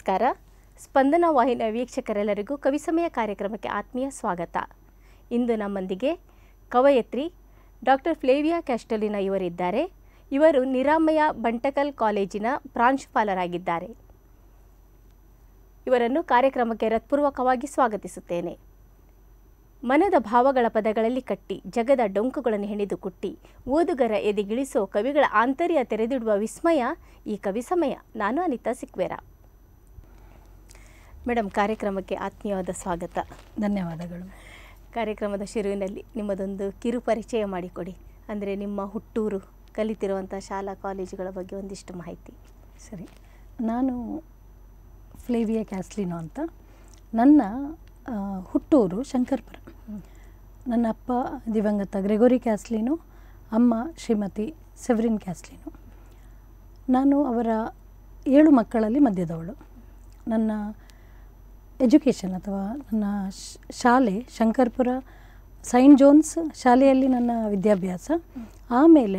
ನಮಸ್ಕಾರ. ಸ್ಪಂದನ ವಾಹಿನಿಯ ವೀಕ್ಷಕರೆಲ್ಲರಿಗೂ ಕವಿಸಮಯ ಕಾರ್ಯಕ್ರಮಕ್ಕೆ ಆತ್ಮೀಯ ಸ್ವಾಗತ. ಇಂದು ನಮ್ಮೊಂದಿಗೆ ಕವಯತ್ರಿ ಡಾಕ್ಟರ್ ಫ್ಲೇವಿಯಾ ಕ್ಯಾಸ್ಟೋಲಿನಾ ಇವರಿದ್ದಾರೆ. ಇವರು ನಿರಾಮಯ ಬಂಟಕಲ್ ಕಾಲೇಜಿನ ಪ್ರಾಂಶುಪಾಲರಾಗಿದ್ದಾರೆ. ಇವರನ್ನು ಕಾರ್ಯಕ್ರಮಕ್ಕೆ ಹೃತ್ಪೂರ್ವಕವಾಗಿ ಸ್ವಾಗತಿಸುತ್ತೇನೆ. ಮನದ ಭಾವಗಳ ಪದಗಳಲ್ಲಿ ಕಟ್ಟಿ ಜಗದ ಡೊಂಕುಗಳನ್ನು ಹೆಣೆದು ಕುಟ್ಟಿ ಓದುಗರ ಎದೆಗಿಳಿಸೋ ಕವಿಗಳ ಆಂತರ್ಯ ತೆರೆದಿಡುವ ವಿಸ್ಮಯ ಈ ಕವಿ ಸಮಯ. ನಾನು ಅನಿತಾ ಸಿಕ್ವೇರ. ಮೇಡಮ್, ಕಾರ್ಯಕ್ರಮಕ್ಕೆ ಆತ್ಮೀಯವಾದ ಸ್ವಾಗತ. ಧನ್ಯವಾದಗಳು. ಕಾರ್ಯಕ್ರಮದ ಶುರುವಿನಲ್ಲಿ ನಿಮ್ಮದೊಂದು ಕಿರು ಪರಿಚಯ ಮಾಡಿಕೊಡಿ. ಅಂದರೆ ನಿಮ್ಮ ಹುಟ್ಟೂರು, ಕಲಿತಿರುವಂಥ ಶಾಲಾ ಕಾಲೇಜುಗಳ ಬಗ್ಗೆ ಒಂದಿಷ್ಟು ಮಾಹಿತಿ. ಸರಿ, ನಾನು ಫ್ಲೇವಿಯಾ ಕ್ಯಾಸ್ಲಿನೋ ಅಂತ. ನನ್ನ ಹುಟ್ಟೂರು ಶಂಕರ್ಪುರ. ನನ್ನ ಅಪ್ಪ ದಿವಂಗತ ಗ್ರೆಗೋರಿ ಕ್ಯಾಸ್ಲಿನೋ, ಅಮ್ಮ ಶ್ರೀಮತಿ ಸೆವರಿನ್ ಕ್ಯಾಸ್ಲಿನೋ. ನಾನು ಅವರ 7 ಮಕ್ಕಳಲ್ಲಿ ಮಧ್ಯದವಳು. ನನ್ನ ಎಜುಕೇಷನ್ ಅಥವಾ ನನ್ನ ಶಾಲೆ ಶಂಕರ್ಪುರ ಸೈಂಟ್ ಜೋನ್ಸ್ ಶಾಲೆಯಲ್ಲಿ ನನ್ನ ವಿದ್ಯಾಭ್ಯಾಸ. ಆಮೇಲೆ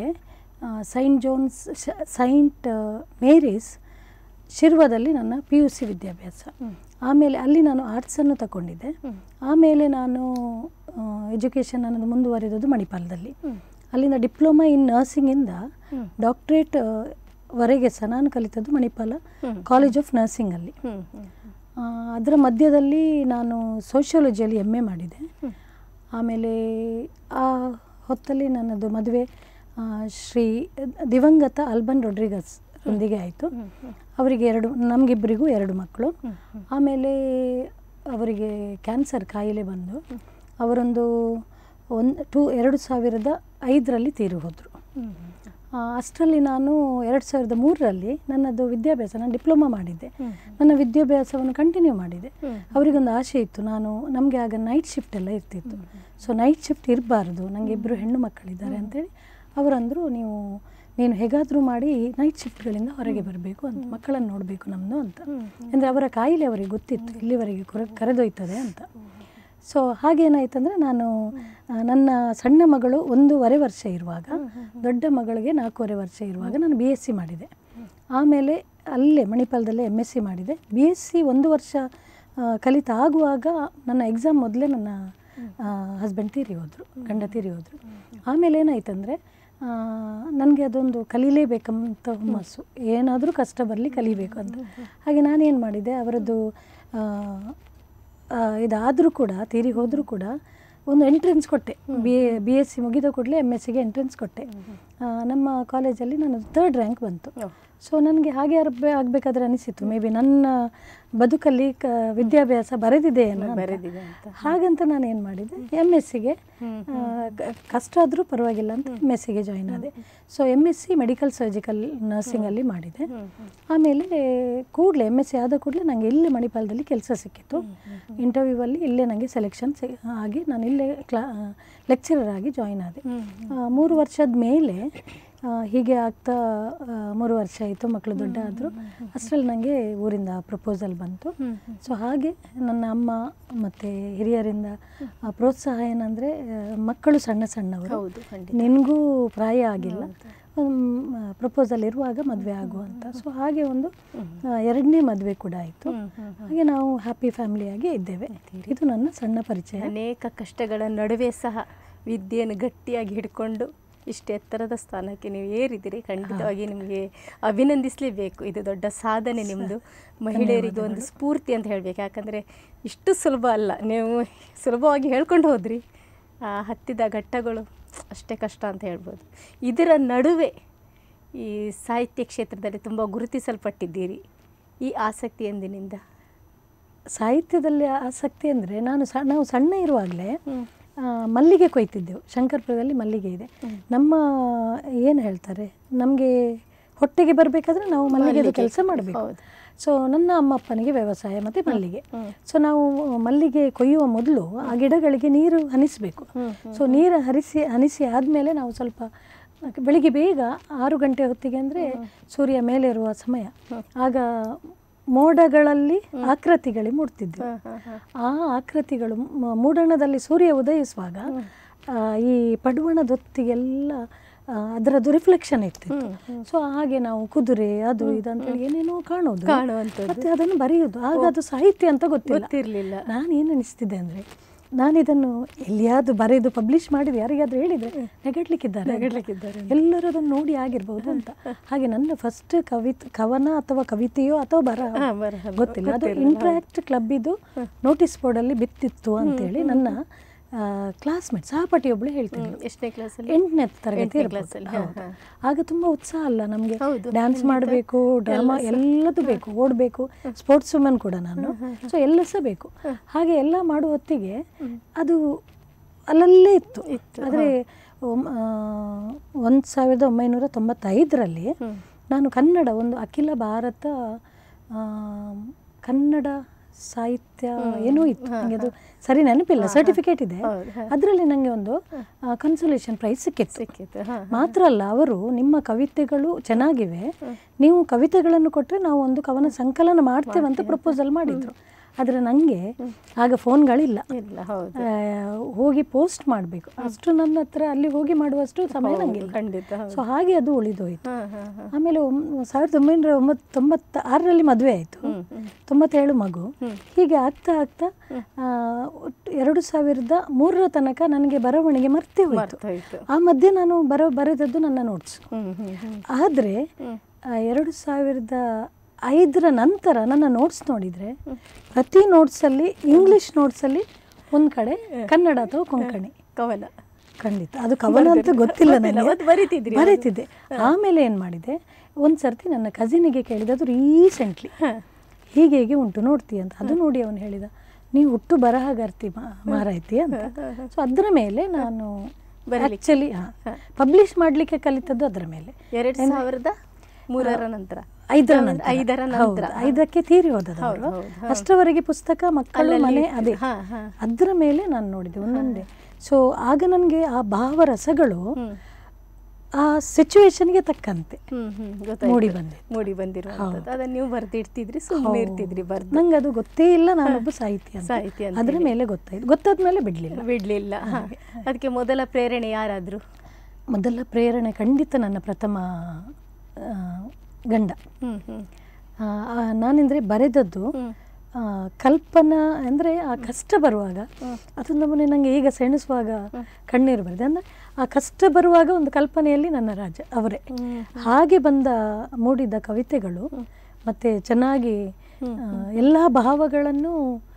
ಸೈಂಟ್ ಮೇರೀಸ್ ಶಿರ್ವದಲ್ಲಿ ನನ್ನ PUC ವಿದ್ಯಾಭ್ಯಾಸ. ಆಮೇಲೆ ಅಲ್ಲಿ ನಾನು ಆರ್ಟ್ಸನ್ನು ತಗೊಂಡಿದ್ದೆ. ಆಮೇಲೆ ನಾನು ಎಜುಕೇಷನ್ ಅನ್ನೋದು ಮುಂದುವರಿದದ್ದು ಮಣಿಪಾಲದಲ್ಲಿ. ಅಲ್ಲಿಂದ ಡಿಪ್ಲೊಮಾ ಇನ್ ನರ್ಸಿಂಗಿಂದ ಡಾಕ್ಟ್ರೇಟ್ ವರೆಗೆ ಸಹ ನಾನು ಕಲಿತದ್ದು ಮಣಿಪಾಲ ಕಾಲೇಜ್ ಆಫ್ ನರ್ಸಿಂಗಲ್ಲಿ. ಅದರ ಮಧ್ಯದಲ್ಲಿ ನಾನು ಸೋಷಿಯಾಲಜಿಯಲ್ಲಿ MA ಮಾಡಿದೆ. ಆಮೇಲೆ ಆ ಹೊತ್ತಲ್ಲಿ ನನ್ನದು ಮದುವೆ ಶ್ರೀ ದಿವಂಗತ ಅಲ್ಬನ್ ರೊಡ್ರಿಗಸ್ ಒಂದಿಗೆ ಆಯಿತು. ಅವರಿಗೆ ನಮಗಿಬ್ಬರಿಗೂ 2 ಮಕ್ಕಳು. ಆಮೇಲೆ ಅವರಿಗೆ ಕ್ಯಾನ್ಸರ್ ಕಾಯಿಲೆ ಬಂದು ಅವರೊಂದು 2005ರಲ್ಲಿ ತೀರಿ ಹೋದರು. ಅಷ್ಟರಲ್ಲಿ ನಾನು 2003ರಲ್ಲಿ ನನ್ನದು ವಿದ್ಯಾಭ್ಯಾಸ, ನಾನು ಡಿಪ್ಲೊಮಾ ಮಾಡಿದ್ದೆ. ನನ್ನ ವಿದ್ಯಾಭ್ಯಾಸವನ್ನು ಕಂಟಿನ್ಯೂ ಮಾಡಿದೆ. ಅವರಿಗೊಂದು ಆಸೆ ಇತ್ತು, ನಮಗೆ ಆಗ ನೈಟ್ ಶಿಫ್ಟ್ ಎಲ್ಲ ಇರ್ತಿತ್ತು. ಸೊ ನೈಟ್ ಶಿಫ್ಟ್ ಇರಬಾರ್ದು, ನನಗೆ 2 ಹೆಣ್ಣು ಮಕ್ಕಳಿದ್ದಾರೆ ಅಂತೇಳಿ ಅವರಂದರು, ನೀನು ಹೇಗಾದರೂ ಮಾಡಿ ನೈಟ್ ಶಿಫ್ಟ್ಗಳಿಂದ ಹೊರಗೆ ಬರಬೇಕು ಅಂತ, ಮಕ್ಕಳನ್ನು ನೋಡಬೇಕು ನಮ್ಮದು ಅಂತ. ಅಂದರೆ ಅವರ ಕಾಯಿಲೆ ಅವರಿಗೆ ಗೊತ್ತಿತ್ತು, ಇಲ್ಲಿವರೆಗೆ ಕರೆದೊಯ್ತದೆ ಅಂತ. ಸೊ ಹಾಗೇನಾಯ್ತಂದರೆ, ನಾನು ನನ್ನ ಸಣ್ಣ ಮಗಳು 1.5 ವರ್ಷ ಇರುವಾಗ, ದೊಡ್ಡ ಮಗಳಿಗೆ 4.5 ವರ್ಷ ಇರುವಾಗ ನಾನು BSc ಮಾಡಿದೆ. ಆಮೇಲೆ ಅಲ್ಲೇ ಮಣಿಪಾಲದಲ್ಲೇ MSc ಮಾಡಿದೆ. BSc 1 ವರ್ಷ ಕಲಿತಾಗುವಾಗ ನನ್ನ ಎಕ್ಸಾಮ್ ಮೊದಲೇ ನನ್ನ ಹಸ್ಬೆಂಡ್ ಗಂಡ ತೀರಿ ಹೋದರು. ಆಮೇಲೆ ಏನಾಯ್ತಂದರೆ, ನನಗೆ ಅದೊಂದು ಕಲೀಲೇಬೇಕಂತ ಹುಮ್ಮಸ್ಸು, ಏನಾದರೂ ಕಷ್ಟ ಬರಲಿ ಕಲಿಬೇಕು ಅಂತ. ಹಾಗೆ ನಾನೇನು ಮಾಡಿದೆ, ಅವರದ್ದು ಇದಾದರೂ ಕೂಡ, ತೀರಿ ಹೋದರೂ ಕೂಡ ಒಂದು ಎಂಟ್ರೆನ್ಸ್ ಕೊಟ್ಟೆ. BSc ಮುಗಿದ ಕೂಡಲೇ MScಗೆ ಎಂಟ್ರೆನ್ಸ್ ಕೊಟ್ಟೆ. ನಮ್ಮ ಕಾಲೇಜಲ್ಲಿ ನಾನು 3rd ರ್ಯಾಂಕ್ ಬಂತು. ಸೊ ನನಗೆ ಹಾಗೆ ಆಗಬೇಕಾದ್ರೆ ಅನಿಸಿತ್ತು, ಮೇ ಬಿ ನನ್ನ ಬದುಕಲ್ಲಿ ವಿದ್ಯಾಭ್ಯಾಸ ಬರೆದಿದೆ ಅಂತ. ಹಾಗಂತ ನಾನು ಏನು ಮಾಡಿದೆ, MScಗೆ ಕಷ್ಟ ಆದರೂ ಪರವಾಗಿಲ್ಲ ಅಂತ MScಗೆ ಜಾಯಿನ್ ಆದೆ. ಸೊ MSc ಮೆಡಿಕಲ್ ಸರ್ಜಿಕಲ್ ನರ್ಸಿಂಗಲ್ಲಿ ಮಾಡಿದೆ. ಆಮೇಲೆ ಕೂಡಲೇ MSc ಆದ ಕೂಡಲೇ ನನಗೆ ಇಲ್ಲೇ ಮಣಿಪಾಲದಲ್ಲಿ ಕೆಲಸ ಸಿಕ್ಕಿತ್ತು. ಇಂಟರ್ವ್ಯೂವಲ್ಲಿ ಇಲ್ಲೇ ನನಗೆ ಸೆಲೆಕ್ಷನ್ ಆಗಿ ನಾನು ಇಲ್ಲೇ ಲೆಕ್ಚರರ್ ಆಗಿ ಜಾಯಿನ್ ಆದೆ. 3 ವರ್ಷದ ಮೇಲೆ ಹೀಗೆ ಆಗ್ತಾ 3 ವರ್ಷ ಆಯಿತು, ಮಕ್ಕಳು ದೊಡ್ಡ ಆದರು. ಅಷ್ಟರಲ್ಲಿ ನನಗೆ ಊರಿಂದ ಪ್ರಪೋಸಲ್ ಬಂತು. ಸೊ ಹಾಗೆ ನನ್ನ ಅಮ್ಮ ಮತ್ತು ಹಿರಿಯರಿಂದ ಪ್ರೋತ್ಸಾಹ ಏನಂದರೆ, ಮಕ್ಕಳು ಸಣ್ಣವರು, ನಿನಗೂ ಪ್ರಾಯ ಆಗಿಲ್ಲ, ಪ್ರಪೋಸಲ್ ಇರುವಾಗ ಮದುವೆ ಆಗು ಅಂತ. ಸೊ ಹಾಗೆ ಒಂದು 2ನೇ ಮದುವೆ ಕೂಡ ಆಯಿತು. ಹಾಗೆ ನಾವು ಹ್ಯಾಪಿ ಫ್ಯಾಮಿಲಿಯಾಗಿ ಇದ್ದೇವೆ. ಇದು ನನ್ನ ಸಣ್ಣ ಪರಿಚಯ. ಅನೇಕ ಕಷ್ಟಗಳ ನಡುವೆ ಸಹ ವಿದ್ಯೆಯನ್ನು ಗಟ್ಟಿಯಾಗಿ ಹಿಡ್ಕೊಂಡು ಇಷ್ಟು ಎತ್ತರದ ಸ್ಥಾನಕ್ಕೆ ನೀವು ಏರಿದ್ದೀರಿ. ಖಂಡಿತವಾಗಿ ನಿಮಗೆ ಅಭಿನಂದಿಸಲೇಬೇಕು. ಇದು ದೊಡ್ಡ ಸಾಧನೆ ನಿಮ್ಮದು. ಮಹಿಳೆಯರಿಗೆ ಒಂದು ಸ್ಫೂರ್ತಿ ಅಂತ ಹೇಳಬೇಕು. ಯಾಕಂದರೆ ಇಷ್ಟು ಸುಲಭ ಅಲ್ಲ, ನೀವು ಸುಲಭವಾಗಿ ಹೇಳ್ಕೊಂಡು ಹೋದ್ರಿ. ಹತ್ತಿದ ಘಟ್ಟಗಳು ಅಷ್ಟೇ ಕಷ್ಟ ಅಂತ ಹೇಳ್ಬೋದು. ಇದರ ನಡುವೆ ಈ ಸಾಹಿತ್ಯ ಕ್ಷೇತ್ರದಲ್ಲಿ ತುಂಬ ಗುರುತಿಸಲ್ಪಟ್ಟಿದ್ದೀರಿ. ಈ ಆಸಕ್ತಿ ಎಂದಿನಿಂದ? ಸಾಹಿತ್ಯದಲ್ಲಿ ಆಸಕ್ತಿ ಅಂದರೆ, ನಾವು ಸಣ್ಣ ಇರುವಾಗಲೇ ಮಲ್ಲಿಗೆ ಕೊಯ್ತಿದ್ದೆವು. ಶಂಕರ್ಪುರದಲ್ಲಿ ಮಲ್ಲಿಗೆ ಇದೆ. ನಮ್ಮ ಏನು ಹೇಳ್ತಾರೆ, ನಮಗೆ ಹೊಟ್ಟೆಗೆ ಬರಬೇಕಾದ್ರೆ ನಾವು ಮಲ್ಲಿಗೆದು ಕೆಲಸ ಮಾಡಬೇಕು. ಸೊ ನನ್ನ ಅಮ್ಮ ಅಪ್ಪನಿಗೆ ವ್ಯವಸಾಯ ಮತ್ತು ಮಲ್ಲಿಗೆ. ಸೊ ನಾವು ಮಲ್ಲಿಗೆ ಕೊಯ್ಯುವ ಮೊದಲು ಆ ಗಿಡಗಳಿಗೆ ನೀರು ಹನಿಸಬೇಕು. ಸೊ ನೀರು ಹನಿಸಿ ಆದಮೇಲೆ ನಾವು ಸ್ವಲ್ಪ ಬೆಳಿಗ್ಗೆ ಬೇಗ 6 ಗಂಟೆ ಹೊತ್ತಿಗೆ, ಅಂದರೆ ಸೂರ್ಯ ಮೇಲೆ ಇರುವ ಸಮಯ, ಆಗ ಮೋಡಗಳಲ್ಲಿ ಆಕೃತಿಗಳು ಮೂಡ್ತಿದ್ವು. ಆ ಆಕೃತಿಗಳು ಮೂಡಣದಲ್ಲಿ ಸೂರ್ಯ ಉದಯಿಸುವಾಗ ಈ ಪಡುವಣದೊತ್ತಿಗೆಲ್ಲ ಅದರದ್ದು ರಿಫ್ಲೆಕ್ಷನ್ ಇರ್ತಿತ್ತು. ಸೊ ಹಾಗೆ ನಾವು ಕುದುರೆ ಅದು ಇದು ಅಂತೇಳಿ ಏನೇನೋ ಕಾಣೋದು, ಮತ್ತೆ ಅದನ್ನು ಬರೆಯೋದು. ಆಗ ಅದು ಸಾಹಿತ್ಯ ಅಂತ ಗೊತ್ತಿರಲಿಲ್ಲ. ನಾನು ಏನು ಅನಿಸ್ತಿದ್ದೆ ಅಂದರೆ, ನಾನು ಇದನ್ನು ಎಲ್ಲಿಯಾದರೂ ಬರೆದು ಪಬ್ಲಿಷ್ ಮಾಡಿದೆ ಯಾರಿಗಾದ್ರೂ ಹೇಳಿದರೆ ನೆಗಡ್ಲಿಕ್ಕಿದ್ದಾರೆ, ಎಲ್ಲರೂ ಅದನ್ನು ನೋಡಿ ಆಗಿರ್ಬೋದು ಅಂತ. ಹಾಗೆ ನನ್ನ ಫಸ್ಟ್ ಕವನ ಅಥವಾ ಕವಿತೆಯೋ ಅಥವಾ ಬರಹ ಗೊತ್ತಿಲ್ಲ. ಅದು ಇಂಟ್ರಾಕ್ಟ್ ಕ್ಲಬ್ಬಿದು ನೋಟಿಸ್ ಬೋರ್ಡಲ್ಲಿ ಬಿತ್ತಿತ್ತು ಅಂತೇಳಿ ನನ್ನ ಕ್ಲಾಸ್ಮೇಟ್ ಸಹಪಾಠಿಯೊಬ್ಬಳು ಹೇಳ್ತಿದ್ಳು. ಎಷ್ಟನೇ ಕ್ಲಾಸಲ್ಲಿ? 8ನೇ ತರಗತಿ ಇರ್ಬೋದು. ಆಗ ತುಂಬ ಉತ್ಸಾಹ ಅಲ್ಲ ನಮಗೆ, ಡ್ಯಾನ್ಸ್ ಮಾಡಬೇಕು, ಡ್ರಾಮಾ ಎಲ್ಲದೂ ಬೇಕು, ಓಡಬೇಕು, ಸ್ಪೋರ್ಟ್ಸ್ ವುಮನ್ ಕೂಡ ನಾನು. ಸೊ ಎಲ್ಲ ಸಹ ಬೇಕು. ಹಾಗೆ ಎಲ್ಲ ಮಾಡುವ ಹೊತ್ತಿಗೆ ಅದು ಅಲ್ಲಲ್ಲೇ ಇತ್ತು. ಆದರೆ 1995ರಲ್ಲಿ ನಾನು ಕನ್ನಡ ಒಂದು ಅಖಿಲ ಭಾರತ ಕನ್ನಡ ಸಾಹಿತ್ಯ ಏನೋ ಇತ್ತು, ನನಗೆ ಅದು ಸರಿ ನೆನಪಿಲ್ಲ, ಸರ್ಟಿಫಿಕೇಟ್ ಇದೆ. ಅದರಲ್ಲಿ ನನಗೆ ಒಂದು ಕನ್ಸೋಲೇಷನ್ ಪ್ರೈಸ್ ಸಿಕ್ಕಿತ್ತು. ಮಾತ್ರ ಅಲ್ಲ, ಅವರು ನಿಮ್ಮ ಕವಿತೆಗಳು ಚೆನ್ನಾಗಿವೆ, ನೀವು ಕವಿತೆಗಳನ್ನು ಕೊಟ್ಟರೆ ನಾವು ಒಂದು ಕವನ ಸಂಕಲನ ಮಾಡ್ತೇವೆ ಅಂತ ಪ್ರಪೋಸಲ್ ಮಾಡಿದರು. ಆದರೆ ನನಗೆ ಆಗ ಫೋನ್ಗಳಿಲ್ಲ, ಹೋಗಿ ಪೋಸ್ಟ್ ಮಾಡಬೇಕು, ಅಷ್ಟು ನನ್ನ ಹತ್ರ ಅಲ್ಲಿ ಹೋಗಿ ಮಾಡುವಷ್ಟು ಸಮಯ ನನಗಿಲ್ಲ. ಸೊ ಹಾಗೆ ಅದು ಉಳಿದೋಯ್ತು. ಆಮೇಲೆ 1996ರಲ್ಲಿ ಮದುವೆ ಆಯಿತು, 97 ಮಗು. ಹೀಗೆ ಆಗ್ತಾ ಆಗ್ತಾ 2003ರ ತನಕ ನನಗೆ ಬರವಣಿಗೆ ಮರ್ತೇ ಹೋಯಿತು. ಆ ಮಧ್ಯೆ ನಾನು ಬರೆದದ್ದು ನನ್ನ ನೋಟ್ಸ್. ಆದರೆ 2005ರ ನಂತರ ನನ್ನ ನೋಟ್ಸ್ ನೋಡಿದರೆ ಪ್ರತಿ ನೋಟ್ಸಲ್ಲಿ ಇಂಗ್ಲಿಷ್ ನೋಟ್ಸಲ್ಲಿ ಒಂದು ಕಡೆ ಕನ್ನಡ ಅಥವಾ ಕೊಂಕಣಿ ಕವನ. ಖಂಡಿತ ಅದು ಕವನ ಅಂತ ಗೊತ್ತಿಲ್ಲ ನನಗೆ, ಬರೀತಿದ್ದೆ. ಆಮೇಲೆ ಏನು ಮಾಡಿದೆ, ಒಂದು ಸರ್ತಿ ನನ್ನ ಕಸಿನಿಗೆ ಕೇಳಿದೆ, ಅದು ರೀಸೆಂಟ್ಲಿ ಹೀಗೆ ಹೀಗೆ ಉಂಟು ನೋಡ್ತೀಯ ಅಂತ. ಅದು ನೋಡಿ ಅವನು ಹೇಳಿದ, ನೀವು ಹುಟ್ಟು ಬರಹಗಾರ್ತಿ ಮಾರಾಯ್ತಿ ಅಂತ. ಸೊ ಅದರ ಮೇಲೆ ನಾನು ಆ್ಯಕ್ಚುಲಿ ಪಬ್ಲಿಷ್ ಮಾಡಲಿಕ್ಕೆ ಕಲಿತದ್ದು ಅದರ ಮೇಲೆ. 2003ರ ನಂತರ, 5ರ ನಂತರ 5ಕ್ಕೆ ತೀರಿ ಹೋದವರು. ಅಷ್ಟರವರೆಗೆ ಪುಸ್ತಕ, ಮಕ್ಕಳು, ಮನೆ, ಅದೇ ಅದರ ಮೇಲೆ ನಾನು ನೋಡಿದೆ ಒಂದೊಂದೇ. ಸೊ ಆಗ ನನಗೆ ಆ ಭಾವರಸಗಳು ಆ ಸಿಚುವೇಶನ್ಗೆ ತಕ್ಕಂತೆ ಮೂಡಿ ಬಂದಿರುವಂಥದ್ದು. ಅದನ್ನು ನೀವು ಬರ್ದಿಡ್ತಿದ್ರಿ, ಸುಮ್ಮನೆ ಇರ್ತಿದ್ರಿ ಬರ್ದು. ನಂಗೆ ಅದು ಗೊತ್ತೇ ಇಲ್ಲ ನಾನೊಬ್ಬ ಸಾಹಿತ್ಯ ಅದರ ಮೇಲೆ ಗೊತ್ತಾದ್ಮೇಲೆ ಬಿಡಲಿಲ್ಲ. ಅದಕ್ಕೆ ಮೊದಲ ಪ್ರೇರಣೆ ಯಾರಾದರೂ? ಮೊದಲ ಪ್ರೇರಣೆ ಖಂಡಿತ ನನ್ನ ಪ್ರಥಮ ಗಂಡ. ನಾನೆಂದರೆ ಬರೆದದ್ದು ಕಲ್ಪನಾ ಅಂದರೆ ಆ ಕಷ್ಟ ಬರುವಾಗ, ಅದೊಂದು ನಮ್ಮನೆ ನನಗೆ ಈಗ ಸೆಣಿಸುವಾಗ ಕಣ್ಣೀರು ಬರೆದೆ. ಅಂದರೆ ಆ ಕಷ್ಟ ಬರುವಾಗ ಒಂದು ಕಲ್ಪನೆಯಲ್ಲಿ ನನ್ನ ರಾಜ ಅವರೇ. ಹಾಗೆ ಮೂಡಿದ ಕವಿತೆಗಳು ಮತ್ತು ಚೆನ್ನಾಗಿ ಎಲ್ಲ ಭಾವಗಳನ್ನು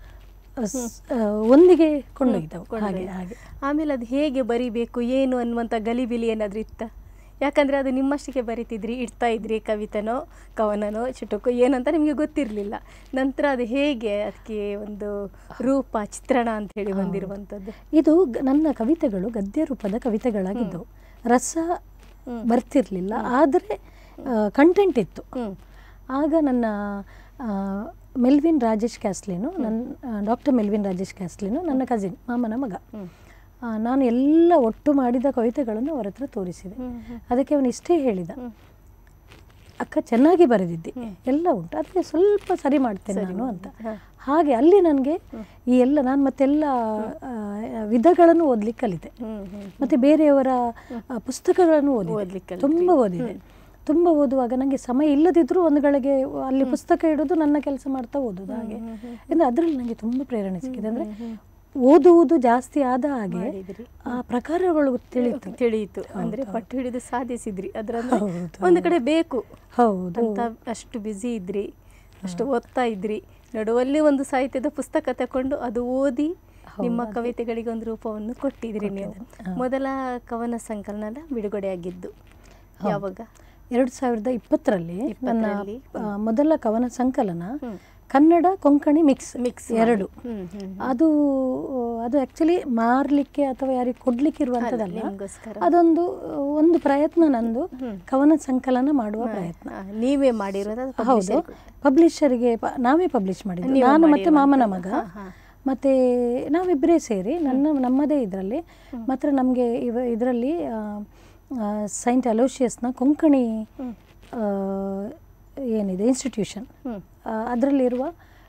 ಒಂದಿಗೆ ಕೊಂಡೊಯ್ದವು. ಹಾಗೆ ಆಮೇಲೆ ಅದು ಹೇಗೆ ಬರಿಬೇಕು ಏನು ಅನ್ನುವಂಥ ಗಲಿಬಿಲಿ ಏನಾದರೂ ಇತ್ತ? ಯಾಕಂದರೆ ಅದು ನಿಮ್ಮಷ್ಟಿಗೆ ಬರಿತಿದ್ರಿ, ಇಡ್ತಾ ಇದ್ರಿ, ಕವಿತೆನೋ ಕವನನೋ ಚುಟುಕು ಏನಂತ ನಿಮಗೆ ಗೊತ್ತಿರಲಿಲ್ಲ. ನಂತರ ಅದು ಹೇಗೆ ಅದಕ್ಕೆ ಒಂದು ರೂಪ, ಚಿತ್ರಣ ಅಂತ ಹೇಳಿ ಬಂದಿರುವಂಥದ್ದು? ಇದು ನನ್ನ ಕವಿತೆಗಳು ಗದ್ಯ ರೂಪದ ಕವಿತೆಗಳಾಗಿದ್ದವು. ರಸ ಬರ್ತಿರಲಿಲ್ಲ, ಆದರೆ ಕಂಟೆಂಟ್ ಇತ್ತು. ಆಗ ನನ್ನ Melvin Rajesh Castelino, doctor Melvin Rajesh Castelino ನನ್ನ ಕಸಿನ್, ಮಾಮನ ಮಗ. ನಾನು ಎಲ್ಲ ಒಟ್ಟು ಮಾಡಿದ ಕವಿತೆಗಳನ್ನು ಅವರ ಹತ್ರ ತೋರಿಸಿದೆ. ಅದಕ್ಕೆ ಅವನು ಇಷ್ಟೇ ಹೇಳಿದ, ಅಕ್ಕ ಚೆನ್ನಾಗಿ ಬರೆದಿದ್ದೆ, ಎಲ್ಲ ಉಂಟು, ಅದಕ್ಕೆ ಸ್ವಲ್ಪ ಸರಿ ಮಾಡ್ತೇನೆ ನಾನು ಅಂತ. ಹಾಗೆ ಅಲ್ಲಿ ನನಗೆ ಈ ಎಲ್ಲ ನಾನು ಮತ್ತೆಲ್ಲ ವಿಧಗಳನ್ನು ಓದಲಿಕ್ಕೆ ಕಲಿತೆ. ಮತ್ತು ಬೇರೆಯವರ ಪುಸ್ತಕಗಳನ್ನು ಓದಲಿಕ್ಕೆ ತುಂಬ ಓದಿದೆ. ತುಂಬ ಓದುವಾಗ ನನಗೆ ಸಮಯ ಇಲ್ಲದಿದ್ದರೂ ಒಂದು ಗಳಿಗೆ ಅಲ್ಲಿ ಪುಸ್ತಕ ಇಡೋದು, ನನ್ನ ಕೆಲಸ ಮಾಡ್ತಾ ಓದೋದು. ಹಾಗೆ ಅಂದರೆ ಅದರಲ್ಲಿ ನನಗೆ ತುಂಬ ಪ್ರೇರಣೆ ಸಿಕ್ಕಿದೆ. ಅಂದರೆ ಓದುವುದು ಜಾಸ್ತಿ ಆದ ಹಾಗೆ ಆ ಪ್ರಕಾರಗಳು ತಿಳಿಯಿತು. ಅಂದರೆ ಪಟ್ಟು ಹಿಡಿದು ಸಾಧಿಸಿದ್ರಿ. ಅದರಲ್ಲಿ ಒಂದು ಕಡೆ ಬೇಕು ಅಂತ ಅಷ್ಟು ಬ್ಯುಸಿ ಇದ್ರಿ, ಅಷ್ಟು ಓದ್ತಾ ಇದ್ರಿ. ನಡುವಲ್ಲಿ ಒಂದು ಸಾಹಿತ್ಯದ ಪುಸ್ತಕ ತಗೊಂಡು ಅದು ಓದಿ ನಿಮ್ಮ ಕವಿತೆಗಳಿಗೆ ಒಂದು ರೂಪವನ್ನು ಕೊಟ್ಟಿದ್ರಿ ನೀವು. ಮೊದಲ ಕವನ ಸಂಕಲನ ಬಿಡುಗಡೆಯಾಗಿದ್ದು ಯಾವಾಗ? 2020ರಲ್ಲಿ ನನ್ನ ಮೊದಲ ಕವನ ಸಂಕಲನ ಕನ್ನಡ ಕೊಂಕಣಿ ಮಿಕ್ಸ್ ಎರಡು. ಅದು ಆ್ಯಕ್ಚುಲಿ ಮಾರಲಿಕ್ಕೆ ಅಥವಾ ಯಾರಿಗೆ ಕೊಡ್ಲಿಕ್ಕೆ ಇರುವಂಥದ್ದಲ್ಲ, ಒಂದು ಪ್ರಯತ್ನ ನಂದು, ಕವನ ಸಂಕಲನ ಮಾಡುವ ಪ್ರಯತ್ನ. ನೀವೇ ಮಾಡಿರೋದು? ಹೌದು, ಪಬ್ಲಿಷರಿಗೆ ನಾವೇ ಪಬ್ಲಿಷ್ ಮಾಡಿದ್ದು, ನಾನು ಮತ್ತು ಮಾಮನ ಮಗ. ಮತ್ತು ನಾವಿಬ್ಬರೇ ಸೇರಿ ನಮ್ಮದೇ ಇದರಲ್ಲಿ ಮಾತ್ರ ನಮಗೆ ಇದರಲ್ಲಿ ಸೈಂಟ್ ಅಲೋಷಿಯಸ್ನ ಕೊಂಕಣಿ ಏನಿದೆ ಇನ್ಸ್ಟಿಟ್ಯೂಷನ್, ಅದರಲ್ಲಿರುವ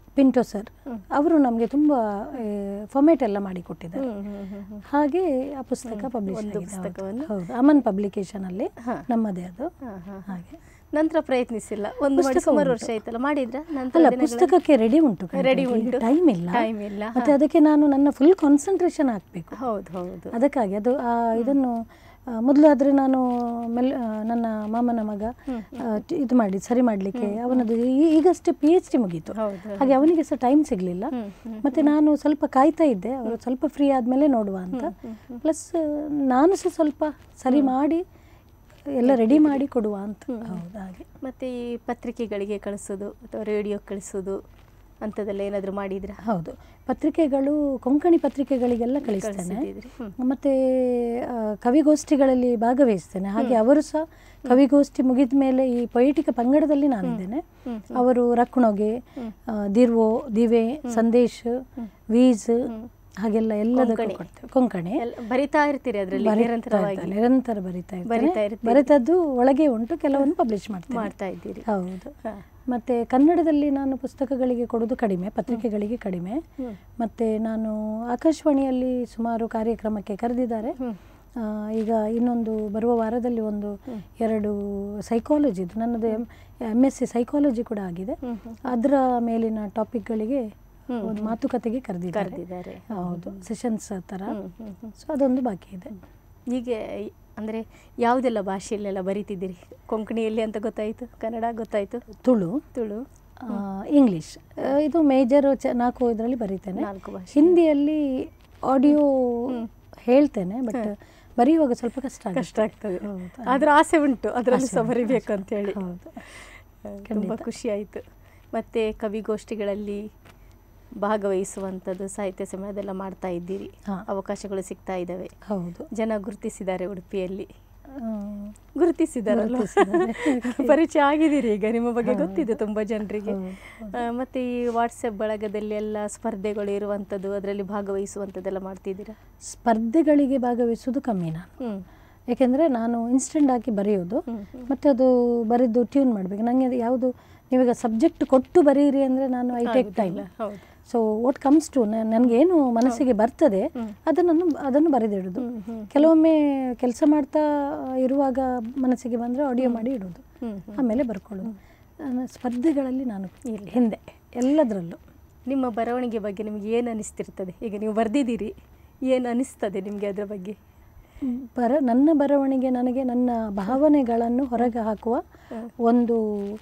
ಪಿಂಟೋ ಸರ್ ಅವರು ನಮಗೆ ತುಂಬ ಫಾರ್ಮೇಟ್ ಎಲ್ಲ ಮಾಡಿ ಕೊಟ್ಟಿದ್ದಾರೆ. ಹಾಗೆ ಆ ಪುಸ್ತಕ ಪಬ್ಲಿಷ್ ಆಗಿದೆ. ಹೌದು, ಅಮನ್ ಪಬ್ಲಿಕೇಶನಲ್ಲಿ ನಮ್ಮದೇ ಅದು. ಹಾಗೆ ನಂತರ ಪ್ರಯತ್ನಿಸಿಲ್ಲ, ಒಂದು ಸುಮಾರು ವರ್ಷ ಆಯ್ತಲ್ಲ ಮಾಡಿದ್ರ? ಅಲ್ಲ, ಪುಸ್ತಕಕ್ಕೆ ರೆಡಿ ಉಂಟು, ಟೈಮ್ ಇಲ್ಲ. ಮತ್ತೆ ಅದಕ್ಕೆ ನಾನು ನನ್ನ ಫುಲ್ ಕಾನ್ಸಂಟ್ರೇಷನ್ ಹಾಕಬೇಕು. ಹೌದು ಹೌದು. ಅದಕ್ಕಾಗಿ ಅದು ಇದನ್ನು ಮೊದಲಾದರೆ ನಾನು ನನ್ನ ಮಾಮನ ಮಗ ಇದು ಮಾಡಿ ಸರಿ ಮಾಡಲಿಕ್ಕೆ ಅವನದು ಈಗಷ್ಟೇ PhD ಮುಗೀತು. ಹಾಗೆ ಅವನಿಗೆ ಸಹ ಟೈಮ್ ಸಿಗಲಿಲ್ಲ. ಮತ್ತು ನಾನು ಸ್ವಲ್ಪ ಕಾಯ್ತಾ ಇದ್ದೆ ಅವರು ಸ್ವಲ್ಪ ಫ್ರೀ ಆದಮೇಲೆ ನೋಡುವ ಅಂತ. ಪ್ಲಸ್ ನಾನು ಸಹ ಸ್ವಲ್ಪ ಸರಿ ಮಾಡಿ ಎಲ್ಲ ರೆಡಿ ಮಾಡಿ ಕೊಡುವ ಅಂತ. ಹೌದು, ಹಾಗೆ. ಮತ್ತು ಈ ಪತ್ರಿಕೆಗಳಿಗೆ ಕಳಿಸೋದು ಅಥವಾ ರೇಡಿಯೋ ಕಳಿಸೋದು ಅಂಥದ್ದೆಲ್ಲ ಏನಾದರೂ ಮಾಡಿದ್ರಾ? ಹೌದು, ಪತ್ರಿಕೆಗಳು ಕೊಂಕಣಿ ಪತ್ರಿಕೆಗಳಿಗೆಲ್ಲ ಕಳಿಸ್ತೇನೆ. ಮತ್ತು ಕವಿಗೋಷ್ಠಿಗಳಲ್ಲಿ ಭಾಗವಹಿಸ್ತೇನೆ. ಹಾಗೆ ಅವರು ಸಹ ಕವಿಗೋಷ್ಠಿ ಮುಗಿದ ಮೇಲೆ ಈ ಪೊಯಿಟಿಕ ಪಂಗಡದಲ್ಲಿ ನಾನಿದ್ದೇನೆ. ಅವರು ರಕ್ಕುಣೊಗೆ, ದಿರ್ವೋ, ದಿವೆ, ಸಂದೇಶ್, ವೀಜ್ ಹಾಗೆಲ್ಲ ಎಲ್ಲದಕ್ಕೂ ಕೊಡ್ತೇವೆ. ಕೊಂಕಣಿ ಬರಿತಾ ಇರ್ತೀರಿ ಅದರಲ್ಲಿ? ನಿರಂತರ ಬರಿತಾ ಇರ್ತೀನಿ. ಬರಿತದ್ದು ಒಳಗೆ ಉಂಟು, ಕೆಲವೊಂದು ಪಬ್ಲಿಷ್ ಮಾಡ್ತಾ ಇದ್ದೀರಿ. ಹೌದು. ಮತ್ತು ಕನ್ನಡದಲ್ಲಿ ನಾನು ಪುಸ್ತಕಗಳಿಗೆ ಕೊಡೋದು ಕಡಿಮೆ, ಪತ್ರಿಕೆಗಳಿಗೆ ಕಡಿಮೆ. ಮತ್ತು ನಾನು ಆಕಾಶವಾಣಿಯಲ್ಲಿ ಸುಮಾರು ಕಾರ್ಯಕ್ರಮಕ್ಕೆ ಕರೆದಿದ್ದಾರೆ. ಈಗ ಇನ್ನೊಂದು ಬರುವ ವಾರದಲ್ಲಿ 2 ಸೈಕಾಲಜಿದು, ನನ್ನದು MSc ಸೈಕಾಲಜಿ ಕೂಡ ಆಗಿದೆ, ಅದರ ಮೇಲಿನ ಟಾಪಿಕ್ಗಳಿಗೆ ಒಂದು ಮಾತುಕತೆಗೆ ಕರೆದಿದ್ದಾರೆ. ಹೌದು, ಸೆಷನ್ಸ್ ಥರ. ಸೊ ಅದೊಂದು ಬಾಕಿ ಇದೆ. ಹೀಗೆ ಅಂದರೆ ಯಾವುದೆಲ್ಲ ಭಾಷೆಯಲ್ಲೆಲ್ಲ ಬರೀತಿದ್ದೀರಿ? ಕೊಂಕಣಿಯಲ್ಲಿ ಅಂತ ಗೊತ್ತಾಯಿತು, ಕನ್ನಡ ಗೊತ್ತಾಯಿತು, ತುಳು, ಇಂಗ್ಲೀಷ್, ಇದು ಮೇಜರ್ 4 ಇದರಲ್ಲಿ ಬರೀತೇನೆ. 4 ಭಾಷೆ. ಹಿಂದಿಯಲ್ಲಿ ಆಡಿಯೋ ಹೇಳ್ತೇನೆ, ಬಟ್ ಬರೆಯುವಾಗ ಸ್ವಲ್ಪ ಕಷ್ಟ ಆಗ್ತದೆ. ಅದರ ಆಸೆ ಉಂಟು, ಅದರಲ್ಲಿ ಸಹ ಬರೀಬೇಕು ಅಂತೇಳಿ. ತುಂಬ ಖುಷಿ ಆಯಿತು. ಮತ್ತು ಕವಿಗೋಷ್ಠಿಗಳಲ್ಲಿ ಭಾಗವಹಿಸುವಂಥದ್ದು, ಸಾಹಿತ್ಯ ಸಮ್ಮೇಳನದೆಲ್ಲ ಮಾಡ್ತಾ ಇದ್ದೀರಿ, ಅವಕಾಶಗಳು ಸಿಗ್ತಾ ಇದ್ದಾವೆ. ಹೌದು, ಜನ ಗುರುತಿಸಿದ್ದಾರೆ, ಉಡುಪಿಯಲ್ಲಿ ಗುರುತಿಸಿದಾರಲ್ಲ, ಪರಿಚಯ ಆಗಿದ್ದೀರಿ ಈಗ, ನಿಮ್ಮ ಬಗ್ಗೆ ಗೊತ್ತಿದೆ ತುಂಬ ಜನರಿಗೆ. ಮತ್ತು ಈ ವಾಟ್ಸಪ್ ಬಳಗದಲ್ಲಿ ಎಲ್ಲ ಸ್ಪರ್ಧೆಗಳು ಇರುವಂಥದ್ದು, ಅದರಲ್ಲಿ ಭಾಗವಹಿಸುವಂಥದ್ದೆಲ್ಲ ಮಾಡ್ತಿದ್ದೀರಾ? ಸ್ಪರ್ಧೆಗಳಿಗೆ ಭಾಗವಹಿಸೋದು ಕಮ್ಮಿ ನಾನು, ಯಾಕೆಂದರೆ ನಾನು ಇನ್ಸ್ಟೆಂಟ್ ಹಾಕಿ ಬರೆಯೋದು, ಮತ್ತು ಅದು ಬರೆದು ಟ್ಯೂನ್ ಮಾಡಬೇಕು. ನನಗೆ ಅದು ಯಾವುದು ನೀವೀಗ ಸಬ್ಜೆಕ್ಟ್ ಕೊಟ್ಟು ಬರೀರಿ ಅಂದರೆ ನಾನು I take time. So what comes to ನನಗೇನು ಮನಸ್ಸಿಗೆ ಬರ್ತದೆ ಅದನ್ನು ಬರೆದಿಡೋದು. ಕೆಲವೊಮ್ಮೆ ಕೆಲಸ ಮಾಡ್ತಾ ಇರುವಾಗ ಮನಸ್ಸಿಗೆ ಬಂದರೆ ಆಡಿಯೋ ಮಾಡಿ ಇಡೋದು, ಆಮೇಲೆ ಬರ್ಕೊಳ್ಳೋದು. ಸ್ಪರ್ಧೆಗಳಲ್ಲಿ ನಾನು ಹಿಂದೆ ಎಲ್ಲದರಲ್ಲೂ. ನಿಮ್ಮ ಬರವಣಿಗೆ ಬಗ್ಗೆ ನಿಮಗೆ ಏನು ಅನಿಸ್ತಿರ್ತದೆ? ಈಗ ನೀವು ಬರೆದಿದ್ದೀರಿ, ಏನು ಅನಿಸ್ತದೆ ನಿಮಗೆ ಅದರ ಬಗ್ಗೆ? ನನ್ನ ಬರವಣಿಗೆ ನನಗೆ ನನ್ನ ಭಾವನೆಗಳನ್ನು ಹೊರಗೆ ಹಾಕುವ ಒಂದು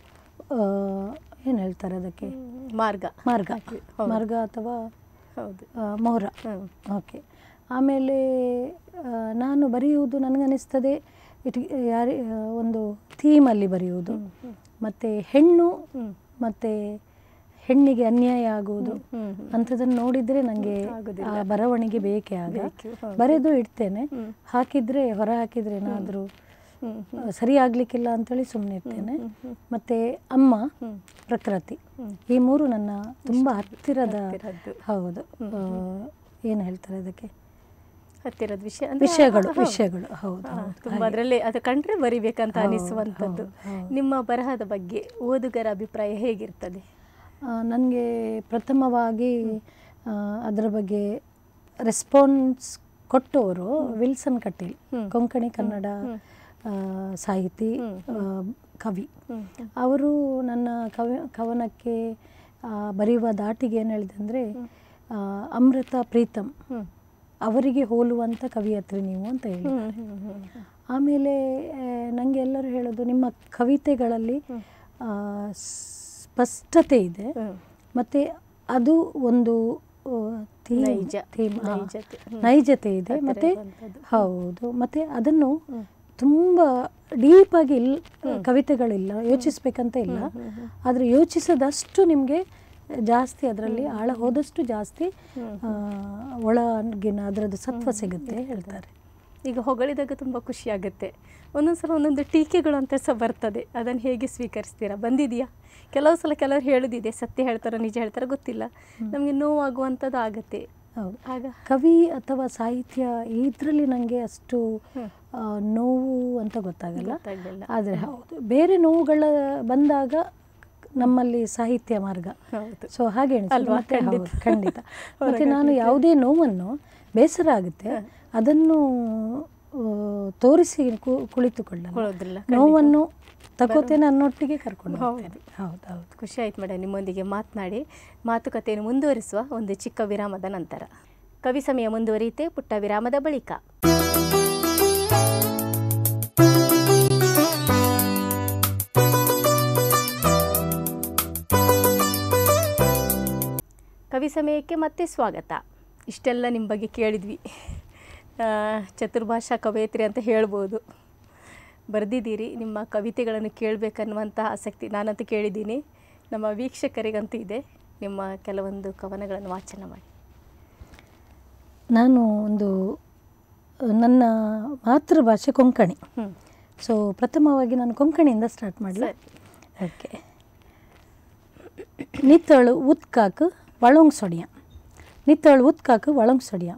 ಏನು ಹೇಳ್ತಾರೆ ಅದಕ್ಕೆ, ಮಾರ್ಗ ಅಥವಾ ಮೊಹರ. ಓಕೆ. ಆಮೇಲೆ ನಾನು ಬರೆಯುವುದು ನನಗನ್ನಿಸ್ತದೆ ಒಂದು ಥೀಮಲ್ಲಿ ಬರೆಯುವುದು, ಮತ್ತು ಹೆಣ್ಣು ಮತ್ತು ಹೆಣ್ಣಿಗೆ ಅನ್ಯಾಯ ಆಗುವುದು ಅಂಥದ್ದನ್ನು ನೋಡಿದರೆ ನನಗೆ ಆ ಬರವಣಿಗೆ ಬೇಕೇ ಆಗ. ಬರೆದು ಇಡ್ತೇನೆ, ಹಾಕಿದರೆ ಹೊರ ಹಾಕಿದರೆ ಏನಾದರೂ ಸರಿ ಆಗಲಿಕ್ಕಿಲ್ಲ ಅಂಥೇಳಿ ಸುಮ್ಮನೆ ಇರ್ತೇನೆ. ಮತ್ತು ಅಮ್ಮ, ಪ್ರಕೃತಿ, ಈ 3 ನನ್ನ ತುಂಬ ಹತ್ತಿರದ. ಹೌದು, ಏನು ಹೇಳ್ತಾರೆ ಅದಕ್ಕೆ, ಹತ್ತಿರದ ವಿಷಯಗಳು. ಹೌದು, ತುಂಬ ಅದರಲ್ಲಿ ಅದು ಕಂಡ್ರೆ ಬರಿಬೇಕಂತ ಅನಿಸುವಂಥದ್ದು. ನಿಮ್ಮ ಬರಹದ ಬಗ್ಗೆ ಓದುಗರ ಅಭಿಪ್ರಾಯ ಹೇಗಿರ್ತದೆ? ನನಗೆ ಪ್ರಥಮವಾಗಿ ಅದರ ಬಗ್ಗೆ ರೆಸ್ಪಾನ್ಸ್ ಕೊಟ್ಟವರು ವಿಲ್ಸನ್ ಕಟೀಲ್, ಕೊಂಕಣಿ ಕನ್ನಡ ಸಾಹಿತಿ, ಕವಿ. ಅವರು ನನ್ನ ಕವನಕ್ಕೆ ಬರೆಯುವ ದಾಟಿಗೆ ಏನು ಹೇಳಿದೆ ಅಂದರೆ, ಅಮೃತ ಪ್ರೀತಮ್ ಅವರಿಗೆ ಹೋಲುವಂಥ ಕವಿಯತ್ರಿ ನೀವು ಅಂತ ಹೇಳಿ. ಆಮೇಲೆ ನನಗೆ ಎಲ್ಲರೂ ಹೇಳೋದು, ನಿಮ್ಮ ಕವಿತೆಗಳಲ್ಲಿ ಸ್ಪಷ್ಟತೆ ಇದೆ, ಮತ್ತು ಅದು ಒಂದು ನೈಜತೆ ಇದೆ. ಮತ್ತು ಹೌದು, ಮತ್ತು ಅದನ್ನು ತುಂಬ ಡೀಪಾಗಿ ಕವಿತೆಗಳಿಲ್ಲ, ಯೋಚಿಸ್ಬೇಕಂತ ಇಲ್ಲ, ಆದರೆ ಯೋಚಿಸದಷ್ಟು ನಿಮಗೆ ಜಾಸ್ತಿ ಅದರಲ್ಲಿ ಆಳ ಹೋದಷ್ಟು ಜಾಸ್ತಿ ಒಳಗಿನ ಅದರದ್ದು ಸತ್ವ ಸಿಗುತ್ತೆ ಹೇಳ್ತಾರೆ. ಈಗ ಹೊಗಳಿದಾಗ ತುಂಬ ಖುಷಿಯಾಗುತ್ತೆ, ಒಂದೊಂದು ಸಲ ಒಂದೊಂದು ಟೀಕೆಗಳು ಅಂತ ಸಹ ಬರ್ತದೆ, ಅದನ್ನು ಹೇಗೆ ಸ್ವೀಕರಿಸ್ತೀರಾ? ಬಂದಿದೆಯಾ? ಕೆಲವು ಸಲ ಕೆಲವರು ಹೇಳೋದಿದೆ, ಸತ್ಯ ಹೇಳ್ತಾರೋ ನಿಜ ಹೇಳ್ತಾರೋ ಗೊತ್ತಿಲ್ಲ, ನಮಗೆ ನೋವಾಗುವಂಥದ್ದು ಆಗುತ್ತೆ. ಆಗ ಕವಿ ಅಥವಾ ಸಾಹಿತ್ಯ ಇದರಲ್ಲಿ ನನಗೆ ಅಷ್ಟು ನೋವು ಅಂತ ಗೊತ್ತಾಗಲ್ಲ. ಆದರೆ ಹೌದು, ಬೇರೆ ನೋವುಗಳ ಬಂದಾಗ ನಮ್ಮಲ್ಲಿ ಸಾಹಿತ್ಯ ಮಾರ್ಗ. ಹೌದು. ಸೊ ಹಾಗೆ ಎಣಿಸ್ತದೆ. ಅಲ್ವಾ? ಮತ್ತೆ ಖಂಡಿತ. ಹೌದು, ಖಂಡಿತ. ಮತ್ತು ನಾನು ಯಾವುದೇ ನೋವನ್ನು ಬೇಸರ ಆಗುತ್ತೆ ಅದನ್ನು ತೋರಿಸಿ ಕುಳಿತುಕೊಳ್ಳಲ್ಲ. ಕೊಡೋದಿಲ್ಲ. ನೋವನ್ನು ತಗೋತೇನೆ ಅನ್ನೊಟ್ಟಿಗೆ ಕರ್ಕೊಂಡು ಹೌದು. ಹೋಗ್ತೇನೆ. ಹೌದು ಹೌದು. ಖುಷಿ ಆಯ್ತು ಮೇಡಮ್ ನಿಮ್ಮೊಂದಿಗೆ ಮಾತನಾಡಿ. ಮಾತುಕತೆಯನ್ನು ಮುಂದುವರಿಸುವ ಒಂದು ಚಿಕ್ಕ ವಿರಾಮದ ನಂತರ. ಕವಿ ಸಮಯ ಮುಂದುವರಿಯುತ್ತೆ ಪುಟ್ಟ ವಿರಾಮದ ಬಳಿಕ. ಕವಿ ಸಮಯಕ್ಕೆ ಮತ್ತೆ ಸ್ವಾಗತ. ಇಷ್ಟೆಲ್ಲ ನಿಮ್ಮ ಬಗ್ಗೆ ಕೇಳಿದ್ವಿ. ಚತುರ್ಭಾಷಾ ಕವಯತ್ರಿ ಅಂತ ಹೇಳ್ಬೋದು. ಬರೆದಿದ್ದೀರಿ. ನಿಮ್ಮ ಕವಿತೆಗಳನ್ನು ಕೇಳಬೇಕನ್ನುವಂಥ ಆಸಕ್ತಿ ನಾನಂತೂ ಕೇಳಿದ್ದೀನಿ, ನಮ್ಮ ವೀಕ್ಷಕರಿಗಂತೂ ಇದೆ. ನಿಮ್ಮ ಕೆಲವೊಂದು ಕವನಗಳನ್ನು ವಾಚನ ಮಾಡಿ. ನಾನು ನನ್ನ ಮಾತೃಭಾಷೆ ಕೊಂಕಣಿ. ಸೊ ಪ್ರಥಮವಾಗಿ ನಾನು ಕೊಂಕಣಿಯಿಂದ ಸ್ಟಾರ್ಟ್ ಮಾಡಲಿ. ಓಕೆ. ನಿತ್ತಳು ಉತ್ಕಾಕ್ ವಳಂಗ್ ಸೊಡಿಯ, ನಿತ್ತಳು ಉತ್ಕಾಕ್ ವಳಂಗ್ ಸೊಡಿಯ,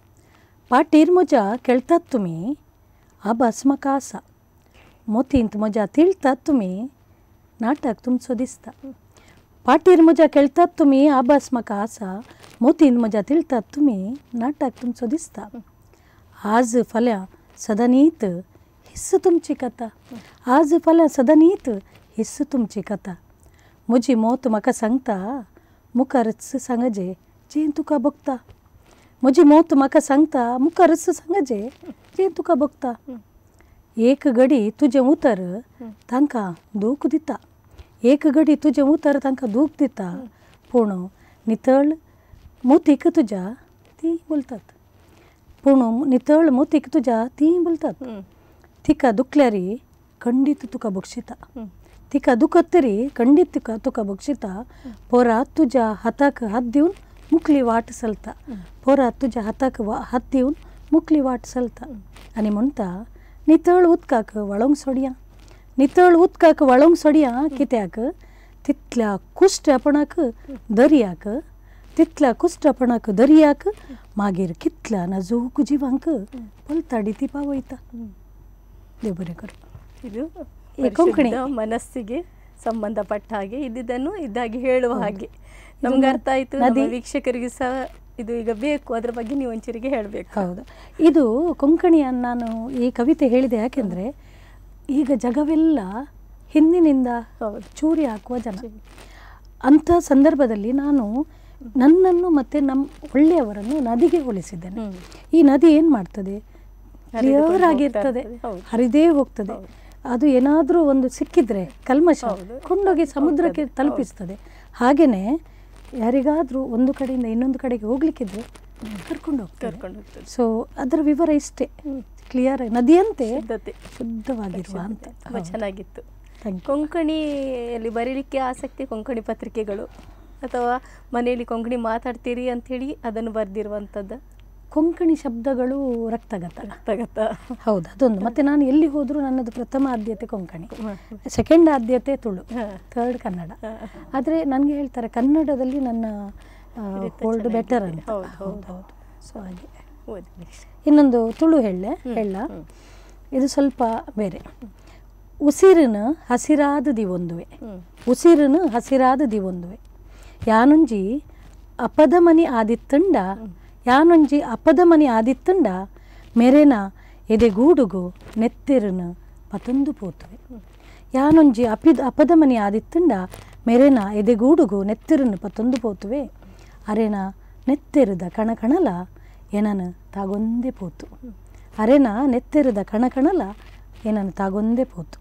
ಪಾಟೀರ್ ಮೊಜಾ ಕೇಳ್ತಾತ್ ತುಮಿ ಆಬಾಸ್ ಮಕಾಸ, मोतींत मजा तिळतात तुम्ही नाटक तुमचं दिसता, पाटीर मजा खेळतात तुम्ही आभास म्हाका आसा, मोतींत मजा तिळतात तुम्ही नाटक तुमचं दिसता, आज फाल्यां सदां न्हीत हिस्स तुमची कथा, आज फाल्यां सदां न्हीत हिस्स तुमची कथा, म्हजी मोत म्हाका सांगता मुखारच सांगजे जें तुका भोगता, म्हजी मोत म्हाका सांगता मुखारच सांगजे जें तुका भोगता, एक घडी तुझे उतर तांकां दूख दिता, एक घडी तुझे उतर तांकां दूख दिता, पूण नितळ मोतीक तुज्या ती बोलतात, पूण नितळ मोतीक तुज्या ती बोलतात, तिका दुखल्यारी खंडीत तुका बक्षिता, तिका दुखत तरी खंडीत तुका बक्षिता, पोरात तुज्या हाताक हात दिवन मुखली वाट चलता, पोरात तुज्या हाताक हात दिवन मुखली वाट चलता, आनी म्हणटा नितळ उदकाक वळोंक सोडया, नितळ उदकाक वळोंक सोडया, कित्याक तितल्या कुश्टपणाक दर्याक, तितल्या कुश्टपणाक दर्याक मागीर कितल्या नाजूक जिवांक पलताडी ती पावयता. ದೇವ ಬರೆ ಕರು. ಇದು ಕೊಂಕಣಿ ಮನಸ್ಸಿಗೆ ಸಂಬಂಧಪಟ್ಟ ಹಾಗೆ ಇದ್ದಿದ್ದನ್ನು ಇದ್ದಾಗಿ ಹೇಳುವ ಹಾಗೆ ನಮ್ಗೆ ಅರ್ಥ ಆಯಿತು. ನಮ್ಮ ವೀಕ್ಷಕರಿಗೆ ಸಹ ಇದು ಈಗ ಬೇಕು, ಅದರ ಬಗ್ಗೆ ನೀವು ಒಂಚೂರಿಗೆ ಹೇಳಬೇಕು. ಹೌದು, ಇದು ಕೊಂಕಣಿಯನ್ನು ನಾನು ಈ ಕವಿತೆ ಹೇಳಿದೆ ಯಾಕೆಂದರೆ ಈಗ ಜಗವೆಲ್ಲ ಹಿಂದಿನಿಂದ ಚೂರಿ ಹಾಕುವ ಜನ. ಅಂಥ ಸಂದರ್ಭದಲ್ಲಿ ನಾನು ನನ್ನನ್ನು ಮತ್ತು ನಮ್ಮ ಒಳ್ಳೆಯವರನ್ನು ನದಿಗೆ ಹೋಲಿಸಿದ್ದೇನೆ. ಈ ನದಿ ಏನು ಮಾಡ್ತದೆ, ಕ್ಲಿಯರ್ ಆಗಿರ್ತದೆ, ಹರಿದೇ ಹೋಗ್ತದೆ. ಅದು ಏನಾದರೂ ಒಂದು ಸಿಕ್ಕಿದ್ರೆ ಕಲ್ಮಶ ಕೊಂಡೋಗಿ ಸಮುದ್ರಕ್ಕೆ ತಲುಪಿಸ್ತದೆ. ಹಾಗೆಯೇ ಯಾರಿಗಾದರೂ ಒಂದು ಕಡೆಯಿಂದ ಇನ್ನೊಂದು ಕಡೆಗೆ ಹೋಗ್ಲಿಕ್ಕಿದ್ರೆ ಕರ್ಕೊಂಡು ಹೋಗ್ತಾರೆ. ಸೊ ಅದರ ವಿವರ ಇಷ್ಟೇ, ಕ್ಲಿಯರ್ ನದಿಯಂತೆ ಶುದ್ಧವಾಗಿರುವ ಅಂತ. ತುಂಬ ಚೆನ್ನಾಗಿತ್ತು. ಕೊಂಕಣಿಯಲ್ಲಿ ಬರೀಲಿಕ್ಕೆ ಆಸಕ್ತಿ, ಕೊಂಕಣಿ ಪತ್ರಿಕೆಗಳು ಅಥವಾ ಮನೆಯಲ್ಲಿ ಕೊಂಕಣಿ ಮಾತಾಡ್ತೀರಿ ಅಂಥೇಳಿ ಅದನ್ನು ಬರೆದಿರುವಂಥದ್ದು. ಕೊಂಕಣಿ ಶಬ್ದಗಳು ರಕ್ತಗತ. ಹೌದು, ಅದೊಂದು. ಮತ್ತು ನಾನು ಎಲ್ಲಿ ಹೋದರೂ ನನ್ನದು ಪ್ರಥಮ ಆದ್ಯತೆ ಕೊಂಕಣಿ, ಸೆಕೆಂಡ್ ಆದ್ಯತೆ ತುಳು, ಥರ್ಡ್ ಕನ್ನಡ. ಆದರೆ ನನಗೆ ಹೇಳ್ತಾರೆ ಕನ್ನಡದಲ್ಲಿ ನನ್ನ ಹೋಲ್ಡ್ ಬೆಟರ್ ಅಂತ. ಹೌದು. ಸೊ ಹಾಗೆ ಇನ್ನೊಂದು ತುಳು ಹೇಳ, ಇದು ಸ್ವಲ್ಪ ಬೇರೆ. ಉಸಿರಿನ ಹಸಿರಾದ ದಿವೊಂದುವೆ, ಉಸಿರಿನ ಹಸಿರಾದ ದಿವೊಂದುವೆ, ಯಾನೊಂಜಿ ಅಪದ ಮನಿ ಆದಿತ್ತಂಡ, ಯಾನೊಂಜಿ ಅಪದ ಮನಿ ಆದಿತ್ತಂಡ, ಮೆರೆನ ಎದೆಗೂಡುಗು ನೆತ್ತೆರನ ಪತಂದು ಪೋತುವೆ, ಯಾನೊಂಜಿ ಅಪದ ಮನಿ ಆದಿತ್ತಂಡ, ಮೆರೆನ ಎದೆಗೂಡುಗು ನೆತ್ತೆರನ ಪತಂದು ಪೋತುವೆ, ಅರೆನ ನೆತ್ತೆರದ ಕಣಕಣಲ ಏನನ ತಾಗೊಂದೇ ಪೋತು, ಅರೆನ ನೆತ್ತೆರದ ಕಣಕಣಲ ಏನನ ತಾಗೊಂದೇ ಪೋತು,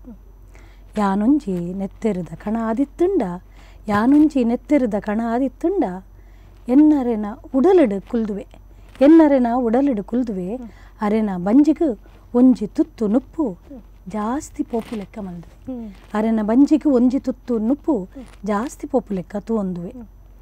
ಯಾನೊಂಜಿ ನೆತ್ತೆರದ ಕಣ ಆದಿತ್ತಂಡ, ಯಾನೊಂಜಿ ನೆತ್ತೆರದ ಕಣ ಆದಿತ್ತಂಡ, ಎನ್ನರೆನ ಉಡಲಿಡು ಕುಲ್ದುವೆ, ಎನ್ನರೆನ ಉಡಲಿಡು ಕುಲ್ದುವೆ, ಅರೆನ ಬಂಜಿಗು ಒಂಜಿ ತುತ್ತು ನುಪ್ಪು ಜಾಸ್ತಿ ಪೋಪು ಲೆಕ್ಕ ಮಲ್ದುವೆ, ಅರೆನ ಬಂಜಿಗು ಒಂಜಿ ತುತ್ತು ನುಪ್ಪು ಜಾಸ್ತಿ ಪೋಪು ಲೆಕ್ಕ ತೂಂದುವೆ,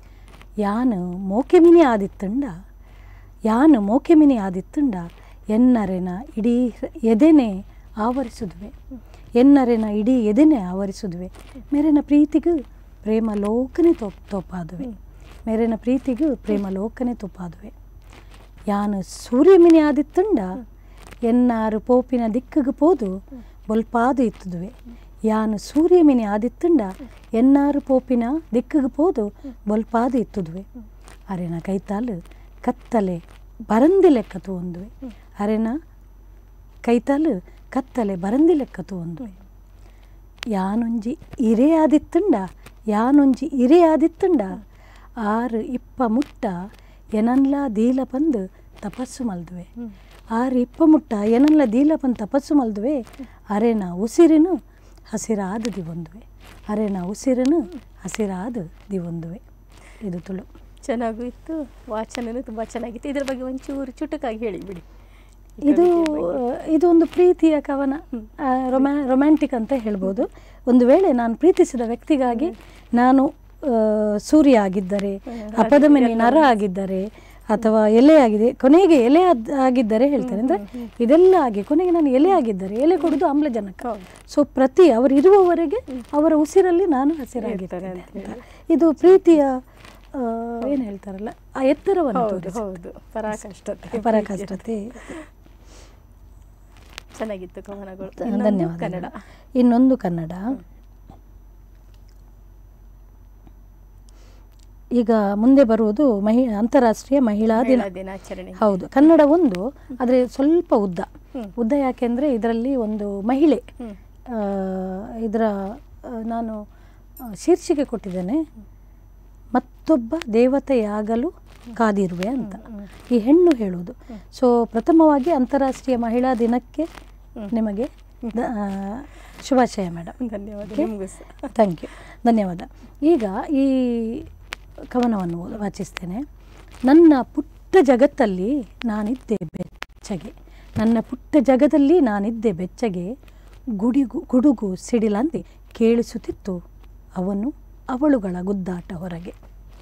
ಯಾನು ಮೋಕೆಮಿನಿ ಆದಿತ್ತಂಡ, ಯಾನು ಮೋಕೆಮಿನಿ ಆದಿತ್ತಂಡ, ಎನ್ನರೆನ ಇಡೀ ಎದೆನೆ ಆವರಿಸುದುವೆ, ಎನ್ನರೆನ ಇಡೀ ಎದೆನೆ ಆವರಿಸುದುವೆ, ಮೇರೆನ ಪ್ರೀತಿಗೂ ಪ್ರೇಮ ಲೋಕನೆ ತೋಪಾದುವೆ, ಮೇರೆನ ಪ್ರೀತಿಗೂ ಪ್ರೇಮ ಲೋಕನೆ ತುಪ್ಪಾದುವೆ, ಯಾನು ಸೂರ್ಯಮಿನಿ ಆದಿತ್ತಂಡ, ಎನ್ನಾರು ಪೋಪಿನ ದಿಕ್ಕಗೆ ಪೋದು ಬೊಲ್ಪಾದು ಇತ್ತುದುವೆ, ಯಾನು ಸೂರ್ಯಮಿನಿ ಆದಿತ್ತುಂಡ ಎನ್ನಾರು ಪೋಪಿನ ದಿಕ್ಕಗೆ ಪೋದು ಬೊಲ್ಪಾದು ಇತ್ತುದುವೆ ಅರೆನ ಕೈತಾಲು ಕತ್ತಲೆ ಬರಂದಿ ಲೆಕ್ಕ ತೂಂದುವೆ ಅರೆನ ಕೈತಾಲು ಕತ್ತಲೆ ಬರಂದಿ ಲೆಕ್ಕ ತೂಂದುವೆ ಯಾನೊಂಜಿ ಇರೆ ಆದಿತ್ತುಂಡ ಯಾನೊಂಜಿ ಇರೆ ಆದಿತ್ತುಂಡ ಆರು ಇಪ್ಪ ಮುಟ್ಟ ಎನನ್ಲ ದೀಲ ಬಂದು ತಪಸ್ಸು ಮಲ್ದುವೆ ಆರು ಇಪ್ಪ ಮುಟ್ಟ ಎನನ್ಲ ದೀಲ ಬಂದು ತಪಸ್ಸು ಮಲ್ದುವೆ ಅರೆನ ಉಸಿರಿನು ಹಸಿರಾದ ದಿವೊಂದುವೆ ಅರೆನ ಉಸಿರಿನು ಹಸಿರಾದ ದಿವೊಂದುವೆ. ಇದು ತುಳು. ಚೆನ್ನಾಗೂ ಇತ್ತು, ವಾಚನೂ ತುಂಬ ಚೆನ್ನಾಗಿತ್ತು. ಇದರ ಬಗ್ಗೆ ಒಂಚೂರು ಚುಟುಕಾಗಿ ಹೇಳಿಬಿಡಿ. ಇದು ಒಂದು ಪ್ರೀತಿಯ ಕವನ, ರೊಮ್ಯಾಂಟಿಕ್ ಅಂತ ಹೇಳ್ಬೋದು. ಒಂದು ವೇಳೆ ನಾನು ಪ್ರೀತಿಸಿದ ವ್ಯಕ್ತಿಗಾಗಿ ನಾನು ಸೂರ್ಯ ಆಗಿದ್ದರೆ, ಅಪಧಮನಿ ನರ ಆಗಿದ್ದರೆ, ಅಥವಾ ಎಲೆ ಆಗಿದೆ, ಕೊನೆಗೆ ಎಲೆ ಆಗಿದ್ದರೆ ಹೇಳ್ತಾರೆ. ಅಂದರೆ ಇದೆಲ್ಲ ಆಗಿ ಕೊನೆಗೆ ನಾನು ಎಲೆ ಆಗಿದ್ದರೆ, ಎಲೆ ಕೊಡೋದು ಆಮ್ಲಜನಕ. ಸೊ ಪ್ರತಿ ಅವರು ಇರುವವರೆಗೆ ಅವರ ಉಸಿರಲ್ಲಿ ನಾನು ಹಸಿರಾಗಿದ್ದೇನೆ ಅಂತ. ಇದು ಪ್ರೀತಿಯ ಏನು ಹೇಳ್ತಾರಲ್ಲ ಆ ಎತ್ತರವನ್ನು ಹೌದು, ಪರಾಕಾಷ್ಠತೆ. ಚೆನ್ನಾಗಿತ್ತು ಕವನಗಳು. ಧನ್ಯವಾದ. ಕನ್ನಡ. ಇನ್ನೊಂದು ಕನ್ನಡ. ಈಗ ಮುಂದೆ ಬರುವುದು ಅಂತಾರಾಷ್ಟ್ರೀಯ ಮಹಿಳಾ ದಿನಾಚರಣೆ. ಹೌದು, ಕನ್ನಡ ಒಂದು, ಆದರೆ ಸ್ವಲ್ಪ ಉದ್ದ ಯಾಕೆಂದರೆ ಇದರಲ್ಲಿ ಒಂದು ಮಹಿಳೆ, ಇದರ ನಾನು ಶೀರ್ಷಿಕೆ ಕೊಟ್ಟಿದ್ದೇನೆ, ಮತ್ತೊಬ್ಬ ದೇವತೆಯಾಗಲು ಕಾದಿರುವೆ ಅಂತ ಈ ಹೆಣ್ಣು ಹೇಳುವುದು. ಸೊ ಪ್ರಥಮವಾಗಿ ಅಂತಾರಾಷ್ಟ್ರೀಯ ಮಹಿಳಾ ದಿನಕ್ಕೆ ನಿಮಗೆ ಶುಭಾಶಯ ಮೇಡಮ್. ಧನ್ಯವಾದ. ಥ್ಯಾಂಕ್ ಯು, ಧನ್ಯವಾದ. ಈಗ ಈ ಕವನವನ್ನು ವಾಚಿಸ್ತೇನೆ. ನನ್ನ ಪುಟ್ಟ ಜಗತ್ತಲ್ಲಿ ನಾನಿದ್ದೆ ಬೆಚ್ಚಗೆ, ನನ್ನ ಪುಟ್ಟ ಜಗದಲ್ಲಿ ನಾನಿದ್ದೆ ಬೆಚ್ಚಗೆ, ಗುಡುಗು ಸಿಡಿಲಂತೆ ಕೇಳಿಸುತ್ತಿತ್ತು ಅವಳುಗಳ ಗುದ್ದಾಟ ಹೊರಗೆ.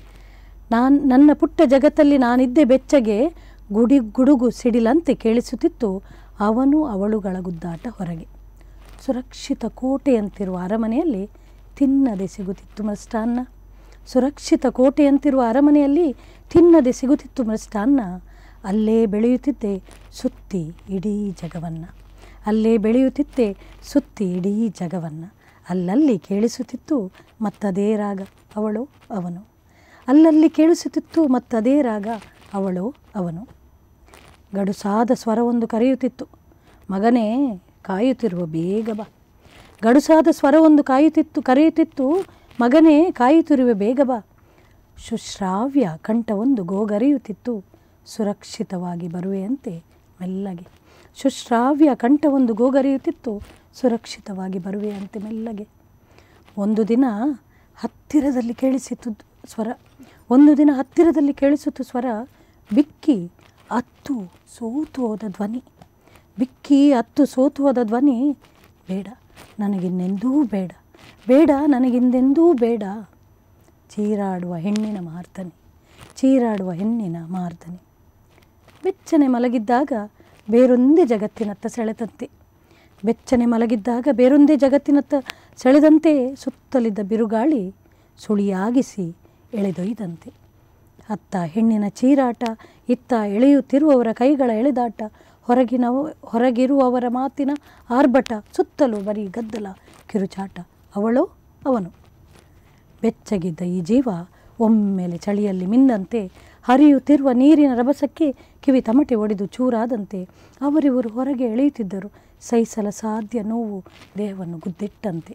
ನನ್ನ ಪುಟ್ಟ ಜಗತ್ತಲ್ಲಿ ನಾನಿದ್ದೆ ಬೆಚ್ಚಗೆ, ಗುಡುಗು ಸಿಡಿಲಂತೆ ಕೇಳಿಸುತ್ತಿತ್ತು ಅವಳುಗಳ ಗುದ್ದಾಟ ಹೊರಗೆ. ಸುರಕ್ಷಿತ ಕೋಟೆಯಂತಿರುವ ಅರಮನೆಯಲ್ಲಿ ತಿನ್ನದೆ ಸಿಗುತ್ತಿತ್ತು ಮೃಷ್ಟಾನ್ನ, ಸುರಕ್ಷಿತ ಕೋಟೆಯಂತಿರುವ ಅರಮನೆಯಲ್ಲಿ ತಿನ್ನದೆ ಸಿಗುತ್ತಿತ್ತು ಮೃಷ್ಟಾನ್ನ. ಅಲ್ಲೇ ಬೆಳೆಯುತ್ತಿದ್ದೆ ಸುತ್ತಿ ಇಡೀ ಜಗವನ್ನು, ಅಲ್ಲೇ ಬೆಳೆಯುತ್ತಿದ್ದೆ ಸುತ್ತಿ ಇಡೀ ಜಗವನ್ನು. ಅಲ್ಲಲ್ಲಿ ಕೇಳಿಸುತ್ತಿತ್ತು ಮತ್ತದೇ ರಾಗ ಅವಳು ಅವನು, ಅಲ್ಲಲ್ಲಿ ಕೇಳಿಸುತ್ತಿತ್ತು ಮತ್ತದೇ ರಾಗ ಅವಳು ಅವನು. ಗಡುಸಾದ ಸ್ವರವೊಂದು ಕರೆಯುತ್ತಿತ್ತು, ಮಗನೇ ಕಾಯುತ್ತಿರುವ ಬೇಗ ಬಾ. ಗಡುಸಾದ ಸ್ವರವೊಂದು ಕರೆಯುತ್ತಿತ್ತು, ಮಗನೇ ಕಾಯುತ್ತಿರುವೆ ಬೇಗ ಬಾ. ಶುಶ್ರಾವ್ಯ ಕಂಠವೊಂದು ಗೋಗರೆಯುತ್ತಿತ್ತು, ಸುರಕ್ಷಿತವಾಗಿ ಬರುವೆಯಂತೆ ಮೆಲ್ಲಗೆ. ಶುಶ್ರಾವ್ಯ ಕಂಠವೊಂದು ಗೋಗರೆಯುತ್ತಿತ್ತು, ಸುರಕ್ಷಿತವಾಗಿ ಬರುವೆಯಂತೆ ಮೆಲ್ಲಗೆ. ಒಂದು ದಿನ ಹತ್ತಿರದಲ್ಲಿ ಕೇಳಿಸಿತು ಸ್ವರ, ಒಂದು ದಿನ ಹತ್ತಿರದಲ್ಲಿ ಕೇಳಿಸಿತು ಸ್ವರ, ಬಿಕ್ಕಿ ಅತ್ತು ಸೋತು ಹೋದ ಧ್ವನಿ, ಬಿಕ್ಕಿ ಅತ್ತು ಸೋತು ಹೋದ ಧ್ವನಿ. ಬೇಡ ನನಗಿನ್ನೆಂದೂ ಬೇಡ, ಬೇಡ ನನಗಿಂದೆಂದೂ ಬೇಡ. ಚೀರಾಡುವ ಹೆಣ್ಣಿನ ಮಾರ್ದನೆ, ಚೀರಾಡುವ ಹೆಣ್ಣಿನ ಮಾರ್ದನೆ. ಬೆಚ್ಚನೆ ಮಲಗಿದ್ದಾಗ ಬೇರೊಂದೇ ಜಗತ್ತಿನತ್ತ ಸೆಳೆದಂತೆ, ಬೆಚ್ಚನೆ ಮಲಗಿದ್ದಾಗ ಬೇರೊಂದೇ ಜಗತ್ತಿನತ್ತ ಸೆಳೆದಂತೆ, ಸುತ್ತಲಿದ್ದ ಬಿರುಗಾಳಿ ಸುಳಿಯಾಗಿಸಿ ಎಳೆದೊಯ್ದಂತೆ. ಅತ್ತ ಹೆಣ್ಣಿನ ಚೀರಾಟ, ಇತ್ತ ಎಳೆಯುತ್ತಿರುವವರ ಕೈಗಳ ಎಳೆದಾಟ, ಹೊರಗಿರುವವರ ಮಾತಿನ ಆರ್ಭಟ, ಸುತ್ತಲೂ ಬರೀ ಗದ್ದಲ ಕಿರುಚಾಟ. ಅವಳೋ ಅವನು. ಬೆಚ್ಚಗಿದ್ದ ಈ ಜೀವ ಒಮ್ಮೆಲೆ ಚಳಿಯಲ್ಲಿ ಮಿಂದಂತೆ, ಹರಿಯುತ್ತಿರುವ ನೀರಿನ ರಭಸಕ್ಕೆ ಕಿವಿ ತಮಟೆ ಒಡೆದು ಚೂರಾದಂತೆ ಅವರಿವರು ಹೊರಗೆ ಎಳೆಯುತ್ತಿದ್ದರು. ಸಹಿಸಲ ಸಾಧ್ಯ ನೋವು ದೇಹವನ್ನು ಗುದ್ದಿಟ್ಟಂತೆ.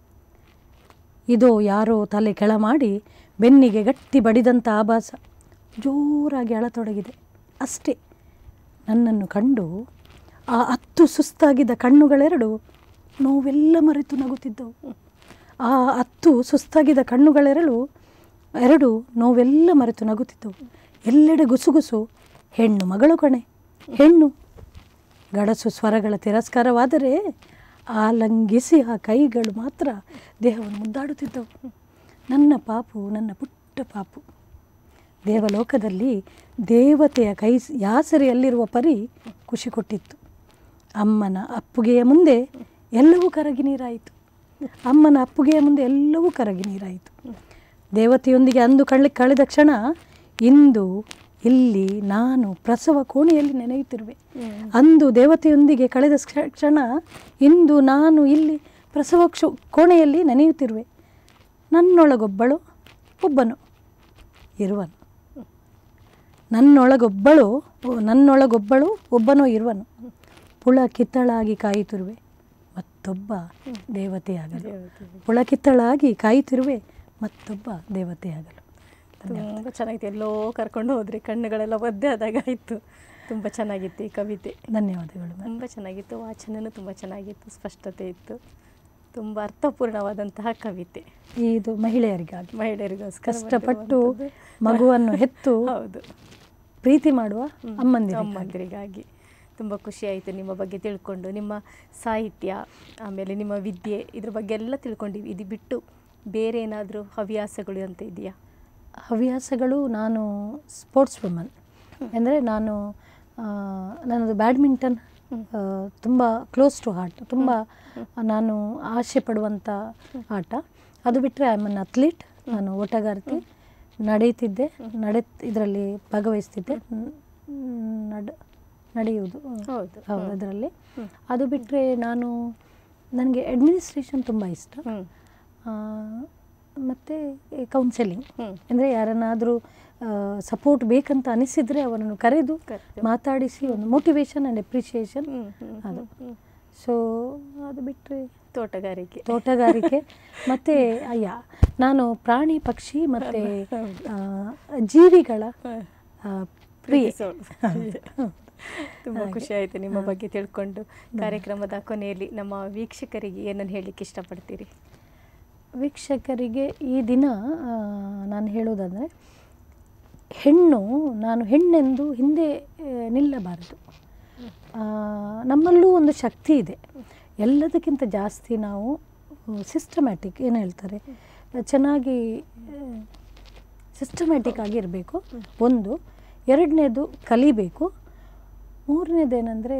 ಇದೋ ಯಾರೋ ತಲೆ ಕೆಳ ಮಾಡಿ ಬೆನ್ನಿಗೆ ಗಟ್ಟಿ ಬಡಿದಂಥ ಆಭಾಸ. ಜೋರಾಗಿ ಅಳತೊಡಗಿದೆ ಅಷ್ಟೇ. ನನ್ನನ್ನು ಕಂಡು ಆ ಹತ್ತು ಸುಸ್ತಾಗಿದ್ದ ಕಣ್ಣುಗಳೆರಡು ನೋವೆಲ್ಲ ಮರೆತು ನಗುತ್ತಿದ್ದವು. ಆ ಹತ್ತು ಸುಸ್ತಾಗಿದ್ದ ಕಣ್ಣುಗಳೆರಡು ನೋವೆಲ್ಲ ಮರೆತು ನಗುತ್ತಿದ್ದವು. ಎಲ್ಲೆಡೆ ಗುಸುಗುಸು, ಹೆಣ್ಣು ಮಗಳು ಕಣೆ ಹೆಣ್ಣು. ಗಡಸು ಸ್ವರಗಳ ತಿರಸ್ಕಾರವಾದರೆ ಆಲಂಗಿಸಿ ಆ ಕೈಗಳು ಮಾತ್ರ ದೇಹವನ್ನು ಮುದ್ದಾಡುತ್ತಿದ್ದವು. ನನ್ನ ಪಾಪು, ನನ್ನ ಪುಟ್ಟ ಪಾಪು. ದೇವಲೋಕದಲ್ಲಿ ದೇವತೆಯ ಕೈ ಯಾಸರಿಯಲ್ಲಿರುವ ಪರಿ ಖುಷಿ ಕೊಟ್ಟಿತ್ತು. ಅಮ್ಮನ ಅಪ್ಪುಗೆಯ ಮುಂದೆ ಎಲ್ಲವೂ ಕರಗಿ ನೀರಾಯಿತು. ಅಮ್ಮನ ಅಪ್ಪುಗೆಯ ಮುಂದೆ ಎಲ್ಲವೂ ಕರಗಿ ನೀರಾಯಿತು. ದೇವತೆಯೊಂದಿಗೆ ಅಂದು ಕಳೆದ ಕ್ಷಣ ಇಂದು ಇಲ್ಲಿ ನಾನು ಪ್ರಸವ ಕೋಣೆಯಲ್ಲಿ ನೆನೆಯುತ್ತಿರುವೆ. ಅಂದು ದೇವತೆಯೊಂದಿಗೆ ಕಳೆದ ಕ್ಷಣ ಇಂದು ನಾನು ಇಲ್ಲಿ ಕೋಣೆಯಲ್ಲಿ ನೆನೆಯುತ್ತಿರುವೆ, ನನ್ನೊಳಗೊಬ್ಬಳು ಒಬ್ಬನು ಇರುವನು. ನನ್ನೊಳಗೊಬ್ಬಳು ಒಬ್ಬನೋ ಇರುವನು. ಪುಳಕಿತ್ತಳಾಗಿ ಕಾಯುತ್ತಿರುವೆ ಮತ್ತೊಬ್ಬ ದೇವತೆಯಾಗಲು. ಪುಳಕಿತ್ತಳಾಗಿ ಕಾಯುತ್ತಿರುವೆ ಮತ್ತೊಬ್ಬ ದೇವತೆಯಾಗಲು. ತುಂಬ ಚೆನ್ನಾಗಿತ್ತು. ಎಲ್ಲೋ ಕರ್ಕೊಂಡು ಹೋದ್ರಿ, ಕಣ್ಣುಗಳೆಲ್ಲ ಒದ್ದೆ ಆದಾಗ ಆಯಿತು. ತುಂಬ ಚೆನ್ನಾಗಿತ್ತು ಈ ಕವಿತೆ. ಧನ್ಯವಾದಗಳು. ತುಂಬ ಚೆನ್ನಾಗಿತ್ತು. ವಾಚನನೂ ತುಂಬ ಚೆನ್ನಾಗಿತ್ತು, ಸ್ಪಷ್ಟತೆ ಇತ್ತು. ತುಂಬ ಅರ್ಥಪೂರ್ಣವಾದಂತಹ ಕವಿತೆ. ಇದು ಮಹಿಳೆಯರಿಗಾಗಿ, ಮಹಿಳೆಯರಿಗೋಸ್ಕರ ಕಷ್ಟಪಟ್ಟು ಮಗುವನ್ನು ಹೆತ್ತು ಹೌದು ಪ್ರೀತಿ ಮಾಡುವ ಅಮ್ಮಂದಿರಿಗಾಗಿ. ತುಂಬ ಖುಷಿಯಾಯಿತು ನಿಮ್ಮ ಬಗ್ಗೆ ತಿಳ್ಕೊಂಡು, ನಿಮ್ಮ ಸಾಹಿತ್ಯ, ಆಮೇಲೆ ನಿಮ್ಮ ವಿದ್ಯೆ, ಇದ್ರ ಬಗ್ಗೆ ಎಲ್ಲ ತಿಳ್ಕೊಂಡಿವಿ. ಇದು ಬಿಟ್ಟು ಬೇರೆ ಏನಾದರೂ ಹವ್ಯಾಸಗಳು ಅಂತ ಇದೆಯಾ? ಹವ್ಯಾಸಗಳು, ನಾನು ಸ್ಪೋರ್ಟ್ಸ್ ವುಮನ್. ಅಂದರೆ ನನ್ನದು ಬ್ಯಾಡ್ಮಿಂಟನ್ ತುಂಬ ಕ್ಲೋಸ್ ಟು ಹಾರ್ಟ್, ತುಂಬ ನಾನು ಆಸೆ ಪಡುವಂಥ ಆಟ. ಅದು ಬಿಟ್ಟರೆ ಐ ಆಮ್ ಅನ್ ಅಥ್ಲೀಟ್. ನಾನು ಓಟಗಾರ್ತಿ, ಇದರಲ್ಲಿ ಭಾಗವಹಿಸ್ತಿದ್ದೆ, ನಡೆಯುವುದು ಹೌದು ಅದರಲ್ಲಿ. ಅದು ಬಿಟ್ಟರೆ ನನಗೆ ಅಡ್ಮಿನಿಸ್ಟ್ರೇಷನ್ ತುಂಬ ಇಷ್ಟ. ಮತ್ತು ಕೌನ್ಸೆಲಿಂಗ್, ಅಂದರೆ ಯಾರನ್ನಾದರೂ ಸಪೋರ್ಟ್ ಬೇಕಂತ ಅನಿಸಿದರೆ ಅವರನ್ನು ಕರೆದು ಮಾತಾಡಿಸಿ ಒಂದು ಮೋಟಿವೇಶನ್ ಆ್ಯಂಡ್ ಅಪ್ರಿಷಿಯೇಷನ್ ಅದು. ಸೊ ಅದು ಬಿಟ್ಟರೆ ತೋಟಗಾರಿಕೆ ಮತ್ತು ನಾನು ಪ್ರಾಣಿ ಪಕ್ಷಿ ಮತ್ತು ಜೀವಿಗಳ ಪ್ರಿಯ. ತುಂಬ ಖುಷಿ ಆಯಿತು ನಿಮ್ಮ ಬಗ್ಗೆ ತಿಳ್ಕೊಂಡು. ಕಾರ್ಯಕ್ರಮದ ಕೊನೆಯಲ್ಲಿ ನಮ್ಮ ವೀಕ್ಷಕರಿಗೆ ಏನನ್ನು ಹೇಳಲಿಕ್ಕೆ ಇಷ್ಟಪಡ್ತೀರಿ? ವೀಕ್ಷಕರಿಗೆ ಈ ದಿನ ನಾನು ಹೇಳೋದಂದರೆ, ನಾನು ಹೆಣ್ಣೆಂದು ಹಿಂದೆ ನಿಲ್ಲಬಾರದು. ನಮ್ಮಲ್ಲೂ ಒಂದು ಶಕ್ತಿ ಇದೆ. ಎಲ್ಲದಕ್ಕಿಂತ ಜಾಸ್ತಿ ನಾವು ಸಿಸ್ಟಮ್ಯಾಟಿಕ್, ಏನು ಹೇಳ್ತಾರೆ, ಚೆನ್ನಾಗಿ ಸಿಸ್ಟಮ್ಯಾಟಿಕ್ ಆಗಿರಬೇಕು. ಒಂದು. ಎರಡನೇದು ಕಲಿಬೇಕು. ಮೂರನೇದೇನೆಂದರೆ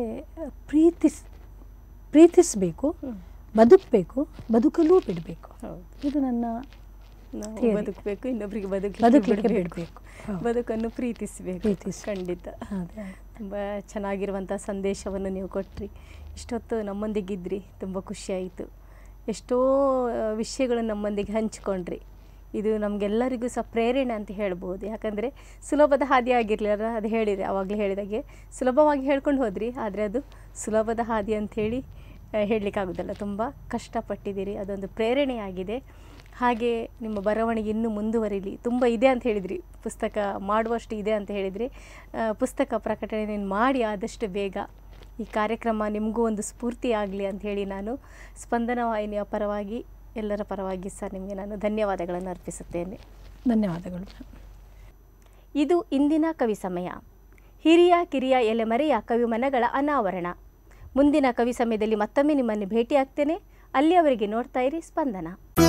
ಪ್ರೀತಿಸಬೇಕು, ಬದುಕಬೇಕು, ಬದುಕಲೂ ಬಿಡಬೇಕು. ಇದು ನನ್ನ ಬದುಕಬೇಕು, ಇನ್ನೊಬ್ಬರಿಗೆ ಬದುಕಲಿಕ್ಕೆ ಬಿಡಬೇಕು, ಬದುಕನ್ನು ಪ್ರೀತಿಸಬೇಕು. ಖಂಡಿತ ತುಂಬ ಚೆನ್ನಾಗಿರುವಂಥ ಸಂದೇಶವನ್ನು ನೀವು ಕೊಟ್ರಿ. ಇಷ್ಟೊತ್ತು ನಮ್ಮೊಂದಿಗಿದ್ರಿ, ತುಂಬ ಖುಷಿಯಾಯಿತು. ಎಷ್ಟೋ ವಿಷಯಗಳನ್ನು ನಮ್ಮೊಂದಿಗೆ ಹಂಚಿಕೊಂಡ್ರಿ. ಇದು ನಮಗೆಲ್ಲರಿಗೂ ಸಹ ಪ್ರೇರಣೆ ಅಂತ ಹೇಳ್ಬೋದು. ಯಾಕಂದರೆ ಸುಲಭದ ಹಾದಿ ಆಗಿರಲಿಲ್ಲ, ಅದು ಹೇಳಿದೆ ಆವಾಗಲೇ ಹೇಳಿದಾಗೆ, ಸುಲಭವಾಗಿ ಹೇಳ್ಕೊಂಡು ಹೋದ್ರಿ. ಆದರೆ ಅದು ಸುಲಭದ ಹಾದಿ ಅಂಥೇಳಿ ಹೇಳಲಿಕ್ಕಾಗೋದಲ್ಲ. ತುಂಬ ಕಷ್ಟಪಟ್ಟಿದ್ದೀರಿ, ಅದೊಂದು ಪ್ರೇರಣೆಯಾಗಿದೆ. ಹಾಗೆ ನಿಮ್ಮ ಬರವಣಿಗೆ ಇನ್ನೂ ಮುಂದುವರಿಲಿ. ತುಂಬ ಇದೆ ಅಂತ ಹೇಳಿದ್ರಿ, ಪುಸ್ತಕ ಮಾಡುವಷ್ಟು ಇದೆ ಅಂತ ಹೇಳಿದ್ರಿ. ಪುಸ್ತಕ ಪ್ರಕಟಣೆ ಮಾಡಿ ಆದಷ್ಟು ಬೇಗ ಈ ಕಾರ್ಯಕ್ರಮ ನಿಮಗೂ ಒಂದು ಸ್ಫೂರ್ತಿ ಆಗಲಿ ಅಂಥೇಳಿ ನಾನು ಸ್ಪಂದನ ವಾಹಿನಿಯ ಪರವಾಗಿ, ಎಲ್ಲರ ಪರವಾಗಿ ಸಹ ನಿಮಗೆ ನಾನು ಧನ್ಯವಾದಗಳನ್ನು ಅರ್ಪಿಸುತ್ತೇನೆ. ಧನ್ಯವಾದಗಳು. ಇದು ಇಂದಿನ ಕವಿ ಸಮಯ. ಹಿರಿಯ ಕಿರಿಯ ಎಲೆಮರೆಯ ಕವಿಮನಗಳ ಅನಾವರಣ. ಮುಂದಿನ ಕವಿ ಸಮಯದಲ್ಲಿ ಮತ್ತೊಮ್ಮೆ ನಿಮ್ಮನ್ನು ಭೇಟಿಯಾಗ್ತೇನೆ. ಅಲ್ಲಿಯವರೆಗೆ ನೋಡ್ತಾ ಇರಿ ಸ್ಪಂದನ.